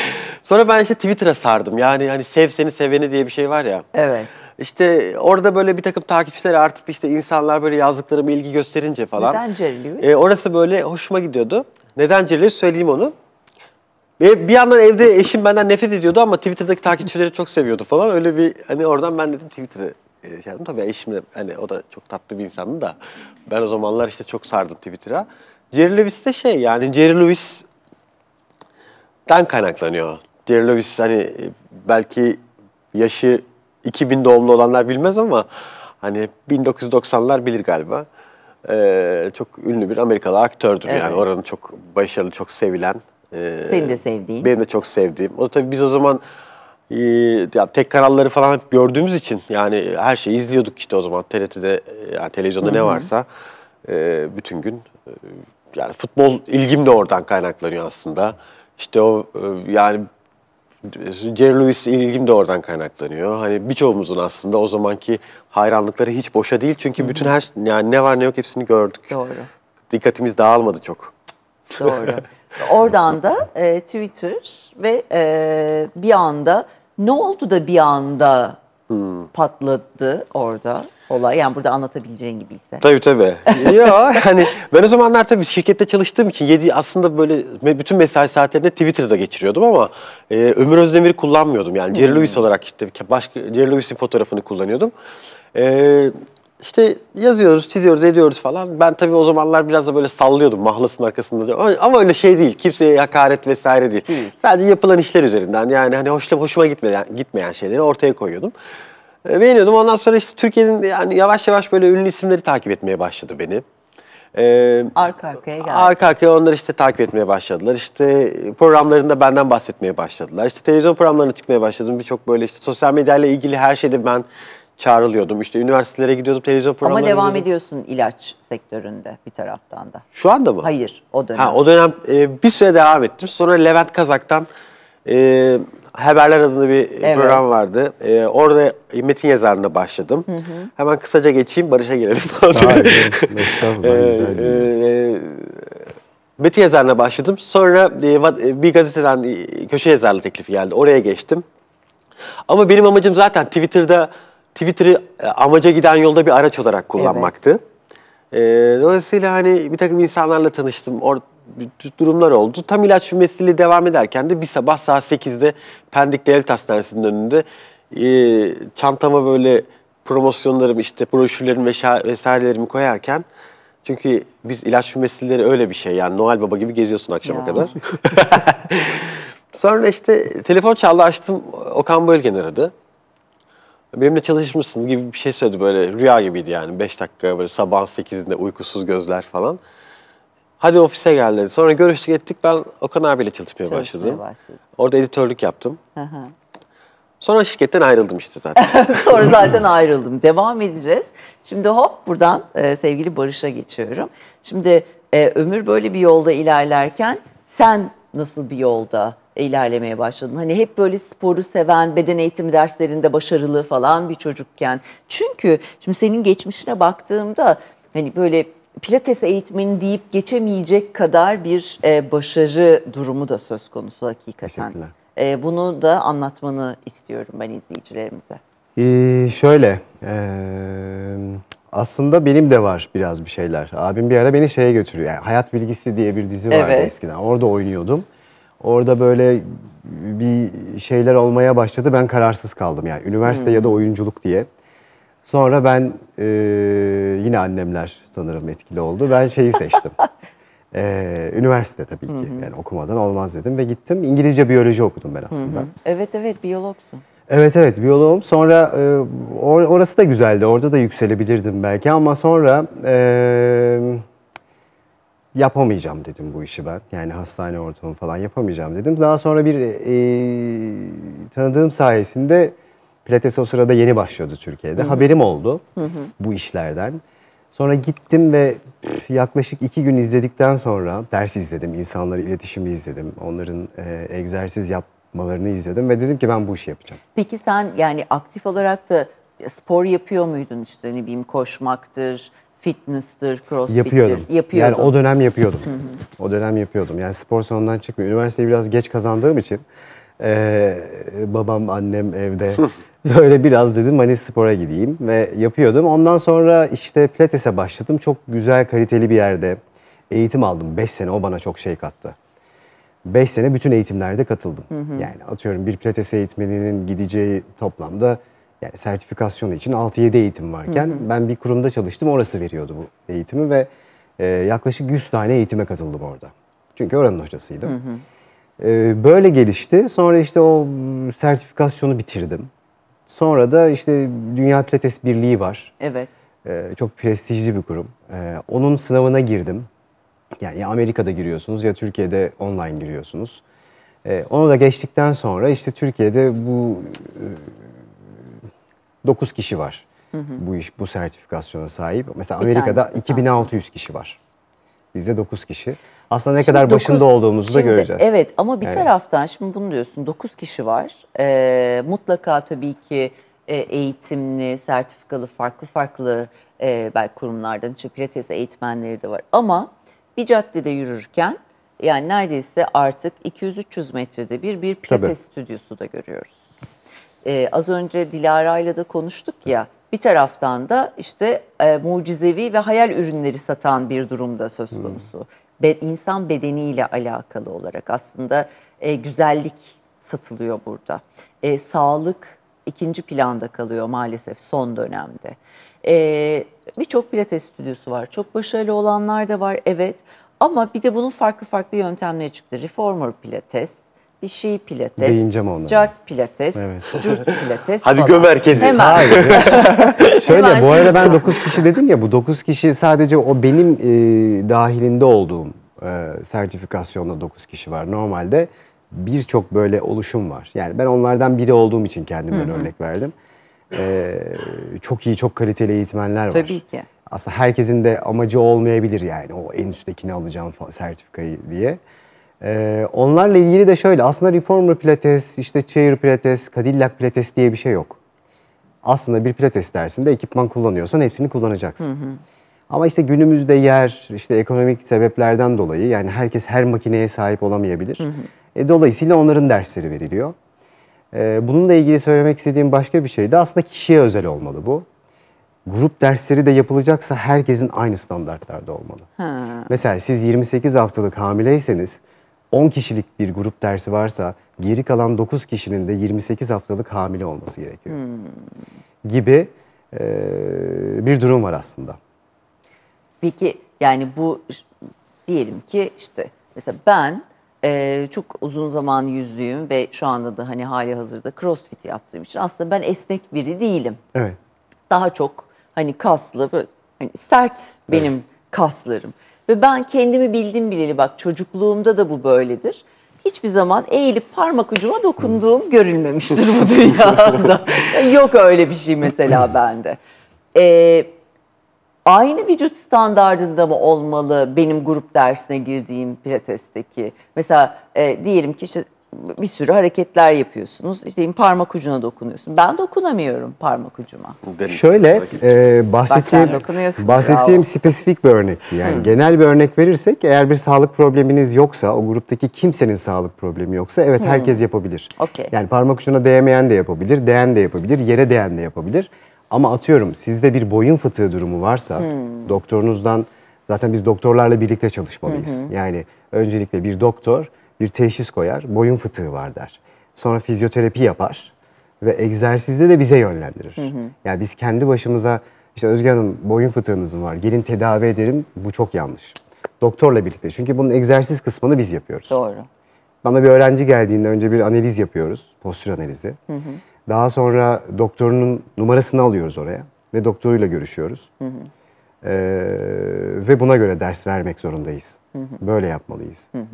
Sonra ben işte Twitter'a sardım. Yani hani sev seni seveni diye bir şey var ya. Evet. İşte orada böyle bir takım takipçiler artıp işte insanlar böyle yazdıklarıma ilgi gösterince falan. Neden Jerry Lewis? E, orası böyle hoşuma gidiyordu. Neden Jerry Lewis söyleyeyim onu. Ve bir yandan evde eşim benden nefret ediyordu ama Twitter'daki takipçileri çok seviyordu falan. Öyle bir hani oradan ben dedim Twitter'ı şey yaptım. Tabii eşim de hani o da çok tatlı bir insandı da ben o zamanlar işte çok sardım Twitter'a. Jerry Lewis de şey yani Jerry Lewis'ten kaynaklanıyor. Jerry Lewis hani belki yaşı iki bin doğumlu olanlar bilmez ama hani bin dokuz yüz doksanlar bilir galiba. Ee, çok ünlü bir Amerikalı aktördür Evet. yani oranın çok başarılı, çok sevilen. E, Senin de sevdiğin. Benim de çok sevdiğim. O tabii biz o zaman e, ya tek kanalları falan hep gördüğümüz için yani her şeyi izliyorduk işte o zaman T R T'de yani televizyonda Hı hı. ne varsa e, bütün gün e, yani futbol ilgim de oradan kaynaklanıyor aslında. İşte o e, yani Jerry Lewis ilgim de oradan kaynaklanıyor. Hani birçoğumuzun aslında o zamanki hayranlıkları hiç boşa değil. Çünkü bütün her yani ne var ne yok hepsini gördük. Doğru. Dikkatimiz dağılmadı çok. Doğru. Oradan da e, Twitter ve e, bir anda ne oldu da bir anda Hmm. patladı orada olay. Yani burada anlatabileceğin gibiyse. Tabii tabii. Ya hani ben o zamanlar tabii şirkette çalıştığım için yedi aslında böyle me- bütün mesai saatlerinde Twitter'da geçiriyordum ama e, Ömür Özdemir'i kullanmıyordum. Yani Jerry Lewis olarak işte başka Jerry Lewis'in fotoğrafını kullanıyordum. E, işte yazıyoruz, çiziyoruz, ediyoruz falan. Ben tabii o zamanlar biraz da böyle sallıyordum mahlasın arkasında. Ama, ama öyle şey değil. Kimseye hakaret vesaire değil. Değil. Sadece yapılan işler üzerinden yani hani hoşuma, hoşuma gitmeyen, gitmeyen şeyleri ortaya koyuyordum. E, beğeniyordum. Ondan sonra işte Türkiye'nin yani yavaş yavaş böyle ünlü isimleri takip etmeye başladı beni. E, Arka arkaya geldi. arka arkaya onları işte takip etmeye başladılar. İşte programlarında benden bahsetmeye başladılar. İşte televizyon programlarına çıkmaya başladım. Birçok böyle işte sosyal medyayla ilgili her şeyde ben çağrılıyordum. İşte üniversitelere gidiyordum, televizyon Ama programlarına devam gidiyordum. ediyorsun ilaç sektöründe bir taraftan da. Şu anda mı? Hayır, o dönem. Ha, o dönem e, bir süre devam ettim. Sonra Levent Kazak'tan e, Haberler adında bir Evet. program vardı. E, orada metin yazarlığına başladım. Hı hı. Hemen kısaca geçeyim, Barış'a gelelim. Hayır, estağfurullah, E, güzel e, e, metin yazarlığına başladım. Sonra e, va- bir gazeteden e, köşe yazarlığı teklifi geldi. Oraya geçtim. Ama benim amacım zaten Twitter'da Twitter'ı e, amaca giden yolda bir araç olarak kullanmaktı. E, dolayısıyla hani bir takım insanlarla tanıştım. Or bir durumlar oldu. Tam ilaç mesleğiyle devam ederken de bir sabah saat sekizde Pendik Devlet Hastanesi'nin önünde e, çantama böyle promosyonlarım, işte broşürlerim ve vesairelerimi koyarken çünkü biz ilaç mesleğileri öyle bir şey yani Noel Baba gibi geziyorsun akşama Ya. kadar. Sonra işte telefon çaldı, açtım. Okan Bölgen aradı. Benimle çalışmışsın gibi bir şey söyledi, böyle rüya gibiydi yani. Beş dakika böyle sabahın sekizinde uykusuz gözler falan. Hadi ofise gel dedi. Sonra görüştük ettik, ben Okan abiyle çalışmaya Çalışmaya başladım. başladın. Orada editörlük yaptım. Hı hı. Sonra şirketten ayrıldım işte zaten. Sonra zaten ayrıldım. Devam edeceğiz. Şimdi hop buradan e, sevgili Barış'a geçiyorum. Şimdi e, Ömür böyle bir yolda ilerlerken sen nasıl bir yolda ilerlemeye başladın? Hani hep böyle sporu seven, beden eğitimi derslerinde başarılı falan bir çocukken. Çünkü şimdi senin geçmişine baktığımda hani böyle pilates eğitmeni deyip geçemeyecek kadar bir e, başarı durumu da söz konusu hakikaten. Teşekkürler. E, bunu da anlatmanı istiyorum ben izleyicilerimize. Ee, şöyle, eee, aslında benim de var biraz bir şeyler. Abim bir ara beni şeye götürüyor. Yani Hayat Bilgisi diye bir dizi vardı Evet. eskiden. Orada oynuyordum. Orada böyle bir şeyler olmaya başladı. Ben kararsız kaldım yani. Üniversite Hmm. ya da oyunculuk diye. Sonra ben eee, yine annemler sanırım etkili oldu. Ben şeyi seçtim. Eee, üniversite tabii ki. Hı hı. Yani okumadan olmaz dedim ve gittim. İngilizce biyoloji okudum ben aslında. Hı hı. Evet evet biyologsun. Evet evet biyoloğum. Sonra e, or- orası da güzeldi. Orada da yükselebilirdim belki ama sonra e, yapamayacağım dedim bu işi ben. Yani hastane ortamı falan yapamayacağım dedim. Daha sonra bir e, tanıdığım sayesinde Pilates o sırada yeni başlıyordu Türkiye'de. Hı hı. Haberim oldu Hı hı. bu işlerden. Sonra gittim ve püf, yaklaşık iki gün izledikten sonra ders izledim. İnsanları iletişimi izledim. Onların e, egzersiz yapmalarını izledim ve dedim ki ben bu işi yapacağım. Peki sen yani aktif olarak da spor yapıyor muydun, işte ne bileyim koşmaktır, fitness'tır, crossfit'tir? Yapıyordum. Yapıyordun. Yani o dönem yapıyordum. Hı hı. O dönem yapıyordum. Yani spor salonundan çıkmıyor. Üniversiteyi biraz geç kazandığım için Ee, babam, annem evde. Böyle biraz dedim hani spora gideyim ve yapıyordum. Ondan sonra işte pilatese başladım. Çok güzel, kaliteli bir yerde eğitim aldım. beş sene o bana çok şey kattı. beş sene bütün eğitimlerde katıldım. Hı hı. Yani atıyorum bir pilates eğitmeninin gideceği toplamda yani sertifikasyonu için altı yedi eğitim varken Hı hı. ben bir kurumda çalıştım. Orası veriyordu bu eğitimi ve e, yaklaşık yüz tane eğitime katıldım orada. Çünkü oranın hocasıydım. Hı hı. E, böyle gelişti. Sonra işte o sertifikasyonu bitirdim. Sonra da işte Dünya Pilates Birliği var. Evet. E, çok prestijli bir kurum. E, onun sınavına girdim. Yani ya Amerika'da giriyorsunuz ya Türkiye'de online giriyorsunuz. E, onu da geçtikten sonra işte Türkiye'de bu e, dokuz kişi var. Hı hı. Bu iş bu sertifikasyona sahip. Mesela Bir Amerika'da tanesi iki bin altı yüz kişi var. Bizde dokuz kişi. Aslında ne Şimdi kadar başında dokuz olduğumuzu da şimdi, göreceğiz. Evet ama bir Evet. taraftan şimdi bunu diyorsun dokuz kişi var. Ee, mutlaka tabii ki e, eğitimli, sertifikalı farklı farklı e, belki kurumlardan işte pilates eğitmenleri de var. Ama bir caddede yürürken yani neredeyse artık iki yüz üç yüz metrede bir bir pilates Tabii. stüdyosu da görüyoruz. Ee, az önce Dilara'yla da konuştuk ya, bir taraftan da işte e, mucizevi ve hayal ürünleri satan bir durumda söz konusu. Hmm. Be, insan bedeniyle alakalı olarak aslında e, güzellik satılıyor burada. E, sağlık ikinci planda kalıyor maalesef son dönemde. E, Birçok pilates stüdyosu var, çok başarılı olanlar da var evet. Ama bir de bunun farklı farklı yöntemleri çıktı. Reformer pilates, bir şey pilates, Değineceğim onlara. cart pilates, Evet. cürt pilates Hadi falan. göm herkesi. Hemen. Hayır. Şöyle Hemen bu arada şimdi- ben dokuz kişi dedim ya, bu dokuz kişi sadece o benim e, dahilinde olduğum e, sertifikasyonda dokuz kişi var. Normalde birçok böyle oluşum var. Yani ben onlardan biri olduğum için kendimden Hı hı. örnek verdim. E, çok iyi, çok kaliteli eğitmenler var. Tabii ki. Aslında herkesin de amacı olmayabilir yani o en üsttekini alacağım fa- sertifikayı diye. Ee, onlarla ilgili de şöyle, aslında Reformer Pilates, işte Chair Pilates, Cadillac Pilates diye bir şey yok. Aslında bir Pilates dersinde ekipman kullanıyorsan hepsini kullanacaksın. Hı hı. Ama işte günümüzde yer, işte ekonomik sebeplerden dolayı yani herkes her makineye sahip olamayabilir. Hı hı. E, dolayısıyla onların dersleri veriliyor. E, bununla ilgili söylemek istediğim başka bir şey de aslında kişiye özel olmalı bu. Grup dersleri de yapılacaksa herkesin aynı standartlarda olmalı. Ha. Mesela siz yirmi sekiz haftalık hamileyseniz on kişilik bir grup dersi varsa geri kalan dokuz kişinin de yirmi sekiz haftalık hamile olması gerekiyor. Hmm. Gibi e, bir durum var aslında. Peki yani bu diyelim ki işte mesela ben e, çok uzun zaman yüzdüğüm ve şu anda da hani hali hazırda crossfit yaptığım için aslında ben esnek biri değilim. Evet. Daha çok hani kaslı, böyle hani sert benim evet. kaslarım. Ve ben kendimi bildim bileli bak çocukluğumda da bu böyledir. Hiçbir zaman eğilip parmak ucuma dokunduğum görülmemiştir bu dünyada. Yok öyle bir şey mesela bende. Ee, aynı vücut standardında mı olmalı benim grup dersine girdiğim pilatesteki? Mesela e, diyelim ki işte bir sürü hareketler yapıyorsunuz. İşte parmak ucuna dokunuyorsun. Ben dokunamıyorum parmak ucuma. Şöyle e, bahsettiğim, dokunuyorsun, bahsettiğim bravo. spesifik bir örnekti. Yani Hı. genel bir örnek verirsek eğer bir sağlık probleminiz yoksa, o gruptaki kimsenin sağlık problemi yoksa evet Hı. herkes yapabilir. Okay. Yani parmak ucuna değmeyen de yapabilir, değen de yapabilir, yere değen de yapabilir. Ama atıyorum sizde bir boyun fıtığı durumu varsa Hmm. doktorunuzdan, zaten biz doktorlarla birlikte çalışmalıyız. Hı hı. Yani öncelikle bir doktor bir teşhis koyar, boyun fıtığı var der. Sonra fizyoterapi yapar ve egzersizde de bize yönlendirir. Hı hı. Yani biz kendi başımıza işte Özge Hanım boyun fıtığınız var, gelin tedavi ederim, bu çok yanlış. Doktorla birlikte, çünkü bunun egzersiz kısmını biz yapıyoruz. Doğru. Bana bir öğrenci geldiğinde önce bir analiz yapıyoruz, postür analizi. Hı hı. Daha sonra doktorunun numarasını alıyoruz oraya ve doktoruyla görüşüyoruz. Hı hı. Ee, ve buna göre ders vermek zorundayız. Hı hı. Böyle yapmalıyız. Hı hı.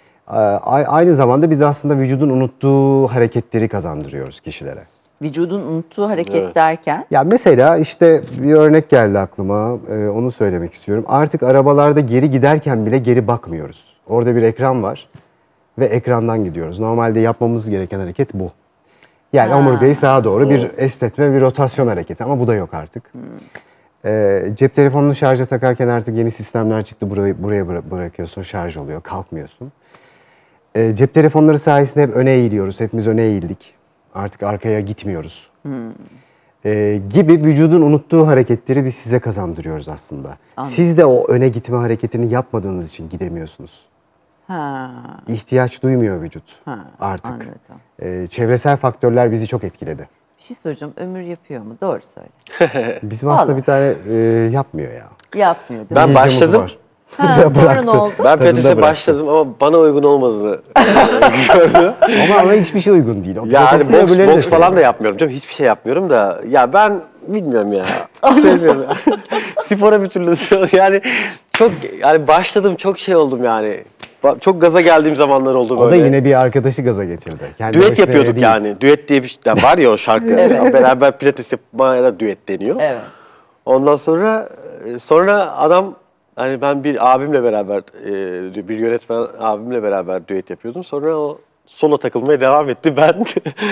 Aynı zamanda biz aslında vücudun unuttuğu hareketleri kazandırıyoruz kişilere. Vücudun unuttuğu hareket Evet. derken? Ya mesela işte bir örnek geldi aklıma, ee, onu söylemek istiyorum. Artık arabalarda geri giderken bile geri bakmıyoruz. Orada bir ekran var ve ekrandan gidiyoruz. Normalde yapmamız gereken hareket bu. Yani Ha. omurgayı sağa doğru bir Doğru. esnetme, bir rotasyon hareketi ama bu da yok artık. Hmm. Ee, cep telefonunu şarja takarken artık yeni sistemler çıktı. Burayı, buraya bıra- bırakıyorsun, şarj oluyor, kalkmıyorsun. E, cep telefonları sayesinde hep öne eğiliyoruz. Hepimiz öne eğildik. Artık arkaya gitmiyoruz. Hmm. E, gibi vücudun unuttuğu hareketleri biz size kazandırıyoruz aslında. Anladım. Siz de o öne gitme hareketini yapmadığınız için gidemiyorsunuz. Ha. İhtiyaç duymuyor vücut Ha, artık. anladım. E, çevresel faktörler bizi çok etkiledi. Bir şey soracağım. Ömür yapıyor mu? Doğru söyle. Bizim aslında Vallahi. bir tane e, yapmıyor ya. Yapmıyor değil Ben mi? başladım. Ha, sonra ne oldu? Ben Tadında pilatese bıraktı. başladım ama bana uygun olmadığını gördüm. Ama ona hiçbir şey uygun değil. O Yani pilatesi de boks, öbürleri de boks falan da sevmiyor. yapmıyorum canım. Hiçbir şey yapmıyorum da. Ya ben bilmiyorum ya. Sevmiyorum ya. Spora bir türlü yani çok yani başladım çok şey oldum yani. Ba- Çok gaza geldiğim zamanlar oldu O da böyle. yine bir arkadaşı gaza getirdi. Kendi Düet başına yapıyorduk değil. yani. Düet diye bir şey var ya o şarkı. Evet. Beraber pilates yapmaya da düet deniyor. Evet. Ondan sonra sonra adam hani ben bir abimle beraber e, bir yönetmen abimle beraber düet yapıyordum. Sonra o solo takılmaya devam etti. Ben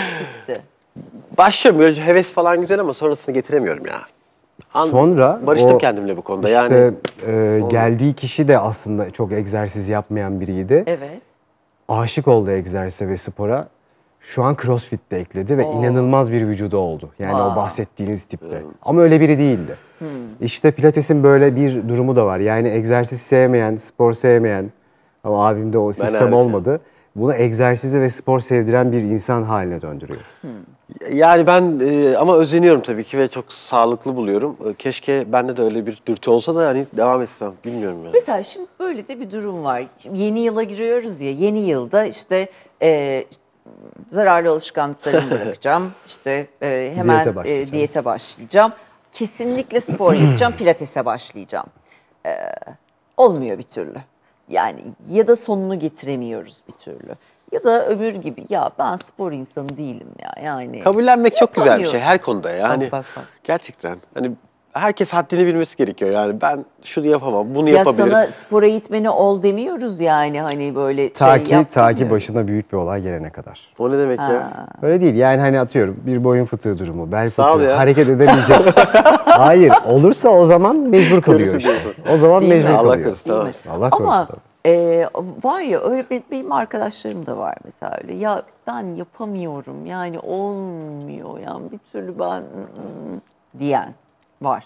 başlıyorum böyle heves falan güzel ama sonrasını getiremiyorum ya. An- Sonra barıştım o kendimle bu konuda. işte, Yani e, geldiği kişi de aslında çok egzersiz yapmayan biriydi. Evet. Aşık oldu egzersize ve spora. Şu an CrossFit de ekledi ve Oo. inanılmaz bir vücudu oldu. Yani Aa. o bahsettiğiniz tipte. Ama öyle biri değildi. Hmm. İşte Pilates'in böyle bir durumu da var. Yani egzersiz sevmeyen, spor sevmeyen ama abimde o sistem hariç olmadı. Bunu egzersizi ve spor sevdiren bir insan haline döndürüyor. yani ben e, ama özeniyorum tabii ki ve çok sağlıklı buluyorum. E, Keşke bende de öyle bir dürtü olsa da hani devam etsem. Bilmiyorum yani. Mesela şimdi böyle de bir durum var. Şimdi yeni yıla giriyoruz ya. Yeni yılda işte e, zararlı alışkanlıklarımı bırakacağım. İşte e, hemen Diyete e, başlayacağım. diyete başlayacağım. Kesinlikle spor yapacağım. Pilatese başlayacağım. E, olmuyor bir türlü. Yani ya da sonunu getiremiyoruz bir türlü. Ya da öbür gibi ya ben spor insanı değilim ya. Yani Kabullenmek çok güzel bir şey yapamıyorum. her konuda yani. Bak, bak, bak. Gerçekten. Hani herkes haddini bilmesi gerekiyor yani. Ben şunu yapamam, bunu Ya yapabilirim. sana spor eğitmeni ol demiyoruz yani hani böyle Ta şey ki, yap ta ki demiyoruz. başına büyük bir olay gelene kadar. O ne demek Ha. ya? Öyle değil yani hani atıyorum bir boyun fıtığı durumu, bel Sağ ol fıtığı, ya. hareket edemeyecek. Hayır olursa o zaman mecbur kalıyor Görürsün işte. diyorsun. O zaman Değil mi? mecbur Allah kalıyor. korusun, Değil mi? tamam. Allah korusun. Ama tabii. e, var ya öyle be- benim arkadaşlarım da var mesela öyle. Ya ben yapamıyorum yani olmuyor yani bir türlü ben ı-ı diyen var.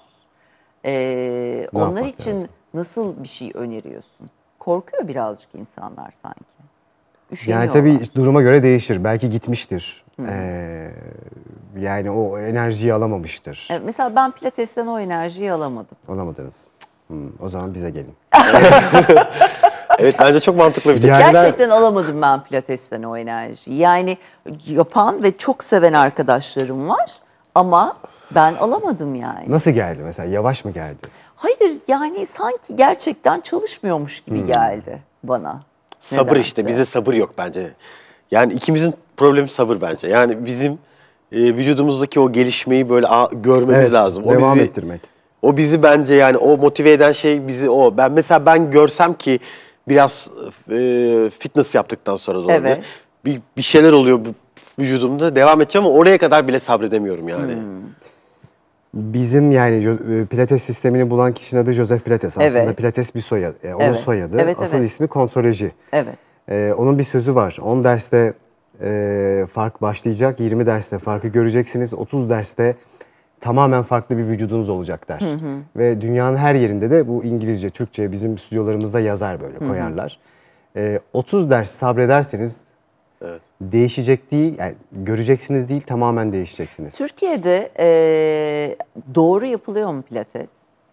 E, onlar yapmak için lazım? nasıl bir şey öneriyorsun? Korkuyor birazcık insanlar sanki. Yani Üşeniyorlar. tabii duruma göre değişir. Belki gitmiştir. Ee, yani o enerjiyi alamamıştır. Evet, mesela ben pilatesten o enerjiyi alamadım. Alamadınız. Hmm, o zaman bize gelin. Evet bence çok mantıklı bir tek. Yani ben- Gerçekten alamadım ben pilatesten o enerjiyi. Yani yapan ve çok seven arkadaşlarım var ama ben alamadım yani. Nasıl geldi mesela? Yavaş mı geldi? Hayır yani sanki gerçekten çalışmıyormuş gibi Hmm. geldi bana. Sabır Nedense. işte. Bizde sabır yok bence. Yani ikimizin problemi sabır bence. Yani bizim e, vücudumuzdaki o gelişmeyi böyle a- görmemiz Evet, lazım. O devam bizi, ettirmek. O bizi bence yani o motive eden şey bizi o. Ben mesela ben görsem ki biraz e, fitness yaptıktan sonra da olabilir. Evet. Bir, bir şeyler oluyor bu vücudumda devam edeceğim ama oraya kadar bile sabredemiyorum yani. Hmm. Bizim yani Jo- Pilates sistemini bulan kişinin adı Joseph Pilates. Aslında Evet. Pilates bir soyadı. Yani onun Evet. soyadı. Evet, Asıl evet. ismi kontroloji. Evet. Ee, onun bir sözü var. on derste e, fark başlayacak, yirmi derste farkı göreceksiniz, otuz derste tamamen farklı bir vücudunuz olacak der. Hı hı. Ve dünyanın her yerinde de bu İngilizce, Türkçe bizim stüdyolarımızda yazar böyle Hı hı. koyarlar. Ee, otuz ders sabrederseniz Evet. değişecek değil, yani göreceksiniz değil, tamamen değişeceksiniz. Türkiye'de eee, doğru yapılıyor mu pilates?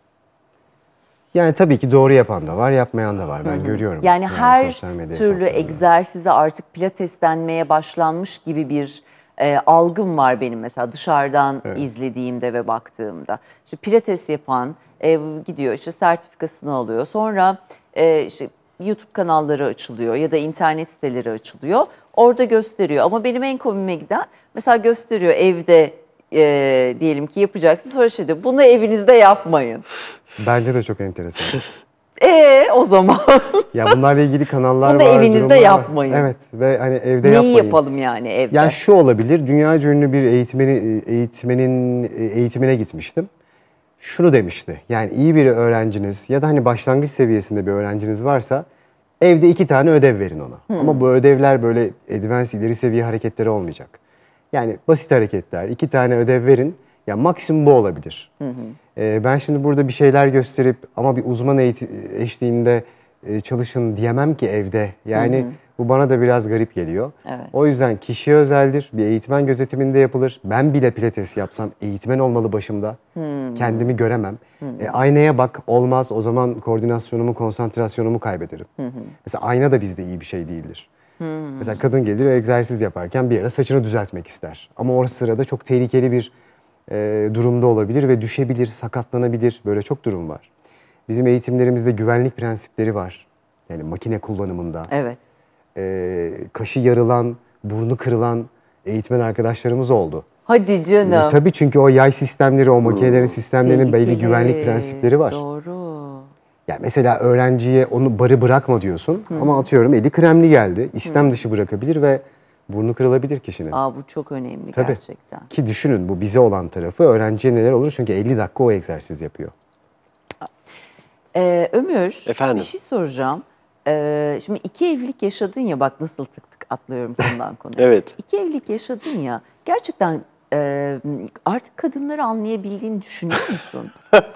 Yani tabii ki doğru yapan da var, yapmayan da var. Ben Hı hı. görüyorum. Yani, her sosyal medya türlü hesaplarında. egzersize artık pilates denmeye başlanmış gibi bir e, algım var benim mesela dışarıdan Evet. izlediğimde ve baktığımda. İşte pilates yapan e, gidiyor işte sertifikasını alıyor. Sonra e, işte YouTube kanalları açılıyor ya da internet siteleri açılıyor. Orada gösteriyor ama benim en komiğime giden mesela gösteriyor evde e, diyelim ki yapacaksın. Sonra şey diyor bunu evinizde yapmayın. Bence de çok enteresan. E o zaman Ya bunlarla ilgili kanallar Bunu var. evinizde durumlar var. yapmayın. Evet ve hani evde neyi yapmayın. yapalım yani evde? Yani şu olabilir, dünyaca ünlü bir eğitmeni, eğitmenin eğitimine gitmiştim. Şunu demişti, yani iyi bir öğrenciniz ya da hani başlangıç seviyesinde bir öğrenciniz varsa Evde iki tane ödev verin ona. Ama bu ödevler böyle advanced ileri seviye hareketleri olmayacak. Yani basit hareketler, iki tane ödev verin. Ya maksimum bu olabilir. Hı hı. Ee, ben şimdi burada bir şeyler gösterip ama bir uzman eğitim eşliğinde e, çalışın diyemem ki evde. Yani hı hı. bu bana da biraz garip geliyor. Evet. O yüzden kişiye özeldir. Bir eğitmen gözetiminde yapılır. Ben bile pilates yapsam eğitmen olmalı başımda. Hı. Kendimi göremem. Hı hı. E, aynaya bak olmaz. O zaman koordinasyonumu, konsantrasyonumu kaybederim. Hı hı. Mesela ayna da bizde iyi bir şey değildir. Hı hı. Mesela kadın gelir egzersiz yaparken bir ara saçını düzeltmek ister. Ama o sırada çok tehlikeli bir e, durumda olabilir ve düşebilir, sakatlanabilir. Böyle çok durum var. Bizim eğitimlerimizde güvenlik prensipleri var. Yani makine kullanımında. Evet. E, kaşı yarılan, burnu kırılan eğitmen arkadaşlarımız oldu. Hadi canım. E, tabii çünkü o yay sistemleri, o makinelerin sistemlerinin Tehlikeli. belli güvenlik prensipleri var. Doğru. Yani mesela öğrenciye onu barı bırakma diyorsun Hı. ama atıyorum eli kremli geldi. İstem Hı. dışı bırakabilir ve burnu kırılabilir kişinin. Aa, bu çok önemli Tabii. gerçekten. Ki düşünün bu bize olan tarafı öğrenciye neler olur çünkü elli dakika o egzersiz yapıyor. Ee, Ömür, Efendim? bir şey soracağım. Ee, şimdi iki evlilik yaşadın ya, bak nasıl tık tık atlıyorum konudan konuya. Evet. İki evlilik yaşadın ya, gerçekten e, artık kadınları anlayabildiğini düşünüyor musun?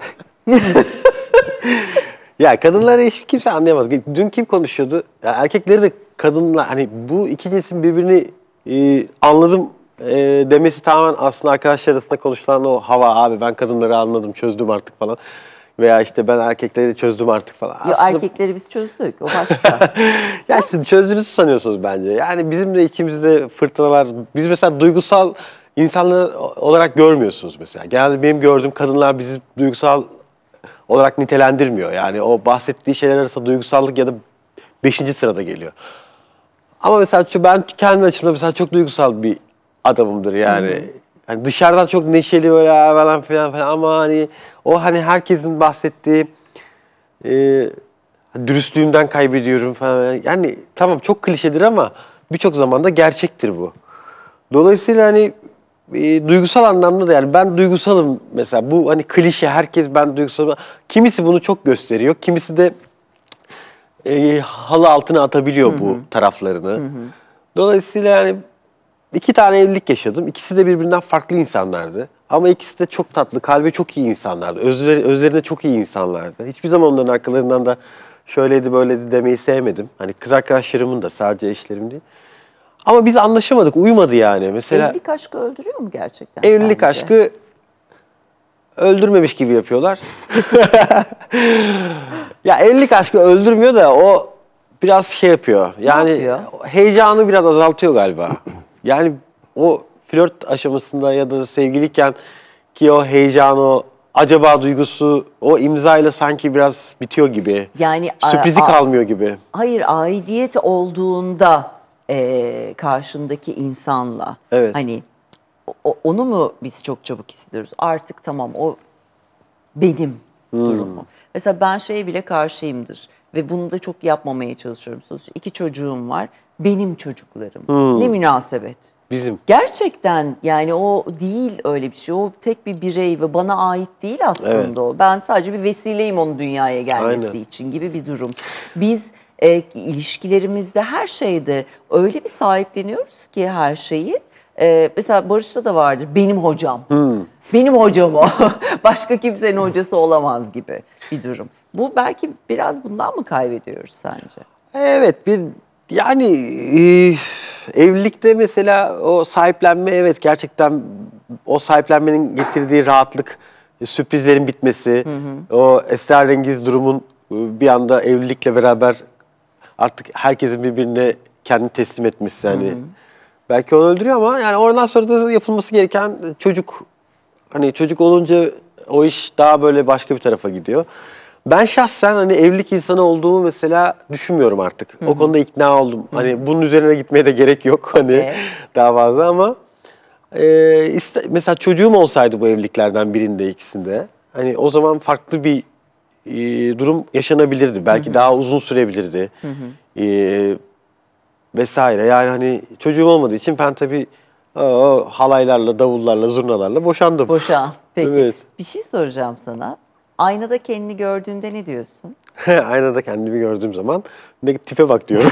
Ya kadınları hiç kimse anlayamaz. Dün kim konuşuyordu? Ya erkekleri de kadınlar, hani bu iki cinsin birbirini e, anladım e, demesi tamamen aslında arkadaşlar arasında konuşulan o hava, abi ben kadınları anladım, çözdüm artık falan. Veya işte ben erkekleri de çözdüm artık falan. Yo, aslında... erkekleri biz çözdük, o başka. Ya işte çözdüğünüzü sanıyorsunuz bence. Yani bizim de içimizde fırtınalar, biz mesela duygusal insanlar olarak görmüyorsunuz mesela. Genelde benim gördüğüm kadınlar bizi duygusal olarak nitelendirmiyor. Yani o bahsettiği şeyler arasında duygusallık ya da beşinci sırada geliyor. Ama mesela ben kendi açımdan mesela çok duygusal bir adamımdır yani. Hı hı. Yani dışarıdan çok neşeli böyle falan filan falan ama hani o hani herkesin bahsettiği e, dürüstlüğümden kaybediyorum falan. Yani tamam çok klişedir ama birçok zamanda gerçektir bu. Dolayısıyla hani e, duygusal anlamda da yani ben duygusalım mesela bu hani klişe herkes ben duygusalım. Kimisi bunu çok gösteriyor, kimisi de e, halı altına atabiliyor Hı-hı. bu taraflarını. Hı-hı. Dolayısıyla yani iki tane evlilik yaşadım. İkisi de birbirinden farklı insanlardı. Ama ikisi de çok tatlı, kalbi çok iyi insanlardı. Özleri, özlerinde çok iyi insanlardı. Hiçbir zaman onların arkalarından da şöyleydi böyleydi demeyi sevmedim. Hani kız arkadaşlarımın da sadece eşlerim değil. Ama biz anlaşamadık, uyumadı yani. Mesela evlilik aşkı öldürüyor mu gerçekten? Evlilik sence? Aşkı öldürmemiş gibi yapıyorlar. Ya evlilik aşkı öldürmüyor da o biraz şey yapıyor. Yani yapıyor? Heyecanı biraz azaltıyor galiba. Yani o flört aşamasında ya da sevgiliyken ki o heyecan, o acaba duygusu, o imzayla sanki biraz bitiyor gibi. Yani sürprizi kalmıyor gibi. Hayır, aidiyet olduğunda e, karşındaki insanla evet. hani o, onu mu biz çok çabuk hissediyoruz? Artık tamam o benim hmm. durumu. Mesela ben şeye bile karşıyımdır ve bunu da çok yapmamaya çalışıyorum. Sonuçta iki çocuğum var. Benim çocuklarım. Hmm. Ne münasebet. Bizim. Gerçekten yani o değil öyle bir şey. O tek bir birey ve bana ait değil aslında evet. o. Ben sadece bir vesileyim onun dünyaya gelmesi Aynen. için gibi bir durum. Biz e, ilişkilerimizde her şeyde öyle bir sahipleniyoruz ki her şeyi. E, mesela Barış'ta da vardır benim hocam. Hmm. Benim hocam o. Başka kimsenin hocası olamaz gibi bir durum. Bu belki biraz bundan mı kaybediyoruz sence? Evet bir yani e, evlilikte mesela o sahiplenme evet gerçekten o sahiplenmenin getirdiği rahatlık, sürprizlerin bitmesi, hı hı. o esrarengiz durumun bir anda evlilikle beraber artık herkesin birbirine kendini teslim etmesi yani. Hı hı. Belki onu öldürüyor ama yani oradan sonra da yapılması gereken çocuk, hani çocuk olunca o iş daha böyle başka bir tarafa gidiyor. Ben şahsen hani evlilik insanı olduğumu mesela düşünmüyorum artık. Hı-hı. O konuda ikna oldum. Hı-hı. Hani bunun üzerine gitmeye de gerek yok hani okay. daha fazla ama e, iste, mesela çocuğum olsaydı bu evliliklerden birinde ikisinde hani o zaman farklı bir e, durum yaşanabilirdi. Belki Hı-hı. daha uzun sürebilirdi. E, vesaire. Yani hani çocuğum olmadığı için ben tabii o, o halaylarla, davullarla, zurnalarla boşandım. Boşan. Peki. Evet. Bir şey soracağım sana. Aynada kendini gördüğünde ne diyorsun? Aynada kendimi gördüğüm zaman ne tipe bak diyorum.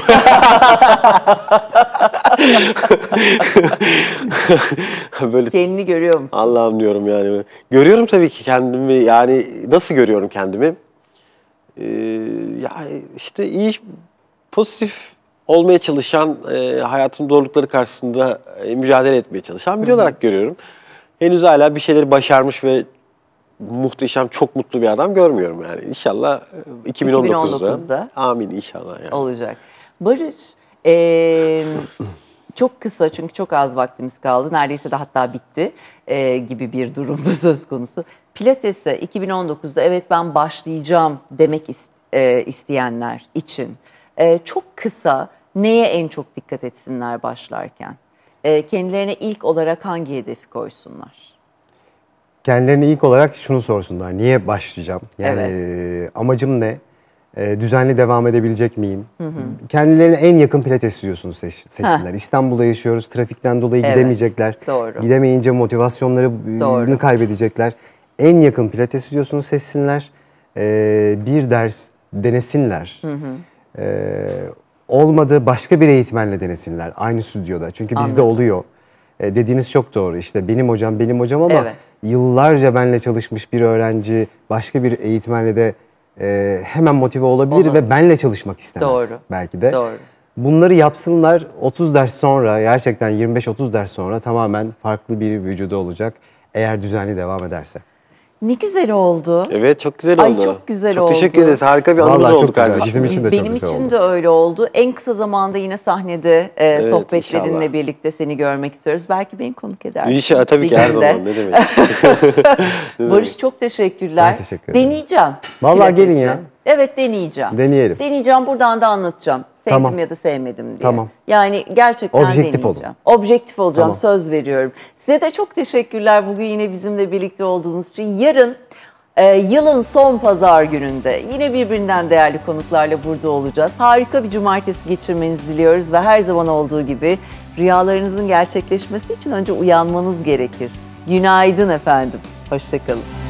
Böyle kendini görüyor musun? Allah'ım diyorum yani. Görüyorum tabii ki kendimi. Yani nasıl görüyorum kendimi? Ee, ya işte iyi, pozitif olmaya çalışan, e, hayatın zorlukları karşısında e, mücadele etmeye çalışan biri olarak görüyorum. Henüz hala bir şeyleri başarmış ve muhteşem, çok mutlu bir adam görmüyorum yani. İnşallah iki bin on dokuzda. iki bin on dokuzda. Amin inşallah. Yani. Olacak. Barış, ee, çok kısa çünkü çok az vaktimiz kaldı. Neredeyse de hatta bitti ee, gibi bir durumdu söz konusu. Pilates'e iki bin on dokuzda evet ben başlayacağım demek ist e, isteyenler için e, çok kısa neye en çok dikkat etsinler başlarken? E, kendilerine ilk olarak hangi hedefi koysunlar? Kendilerine ilk olarak şunu sorsunlar. Niye başlayacağım? Yani Evet. amacım ne? E, düzenli devam edebilecek miyim? Hı hı. Kendilerine en yakın pilates stüdyosunu seç, seçsinler. Heh. İstanbul'da yaşıyoruz. Trafikten dolayı Evet, gidemeyecekler. doğru. Gidemeyince motivasyonlarını Doğru. kaybedecekler. En yakın pilates stüdyosunu seçsinler. E, bir ders denesinler. Hı hı. E, olmadı başka bir eğitmenle denesinler. Aynı stüdyoda. Çünkü bizde Anladım. oluyor. E, dediğiniz çok doğru. İşte benim hocam benim hocam ama Evet. yıllarca benimle çalışmış bir öğrenci başka bir eğitmenle de e, hemen motive olabilir Olur. ve benimle çalışmak istemez Doğru. belki de. Doğru. Bunları yapsınlar. otuz ders sonra, gerçekten yirmi beş otuz ders sonra tamamen farklı bir vücudu olacak eğer düzenli devam ederse. Ne güzel oldu. Evet çok güzel oldu. Ay çok güzel çok oldu. teşekkür ederiz. Harika bir anımız Vallahi çok oldu güzel. kardeşim. Bizim için de Benim çok güzel için oldu. de öyle oldu. En kısa zamanda yine sahnede e, Evet, sohbetlerinle inşallah. birlikte seni görmek istiyoruz. Belki beni konuk edersin. İnşallah tabii bir ki her günde. zaman ne demek. Ne Barış çok teşekkürler. Ben teşekkür ederim. Deneyeceğim. Vallahi Pilatesi. gelin ya. Evet deneyeceğim. Deneyelim. Deneyeceğim buradan da anlatacağım. Sevdim Tamam. ya da sevmedim diye. Tamam. Yani gerçekten Objektif olun. deneyeceğim. Objektif olacağım. Tamam. Söz veriyorum. Size de çok teşekkürler bugün yine bizimle birlikte olduğunuz için. Yarın e, yılın son pazar gününde yine birbirinden değerli konuklarla burada olacağız. Harika bir cumartesi geçirmenizi diliyoruz ve her zaman olduğu gibi rüyalarınızın gerçekleşmesi için önce uyanmanız gerekir. Günaydın efendim. Hoşça kalın.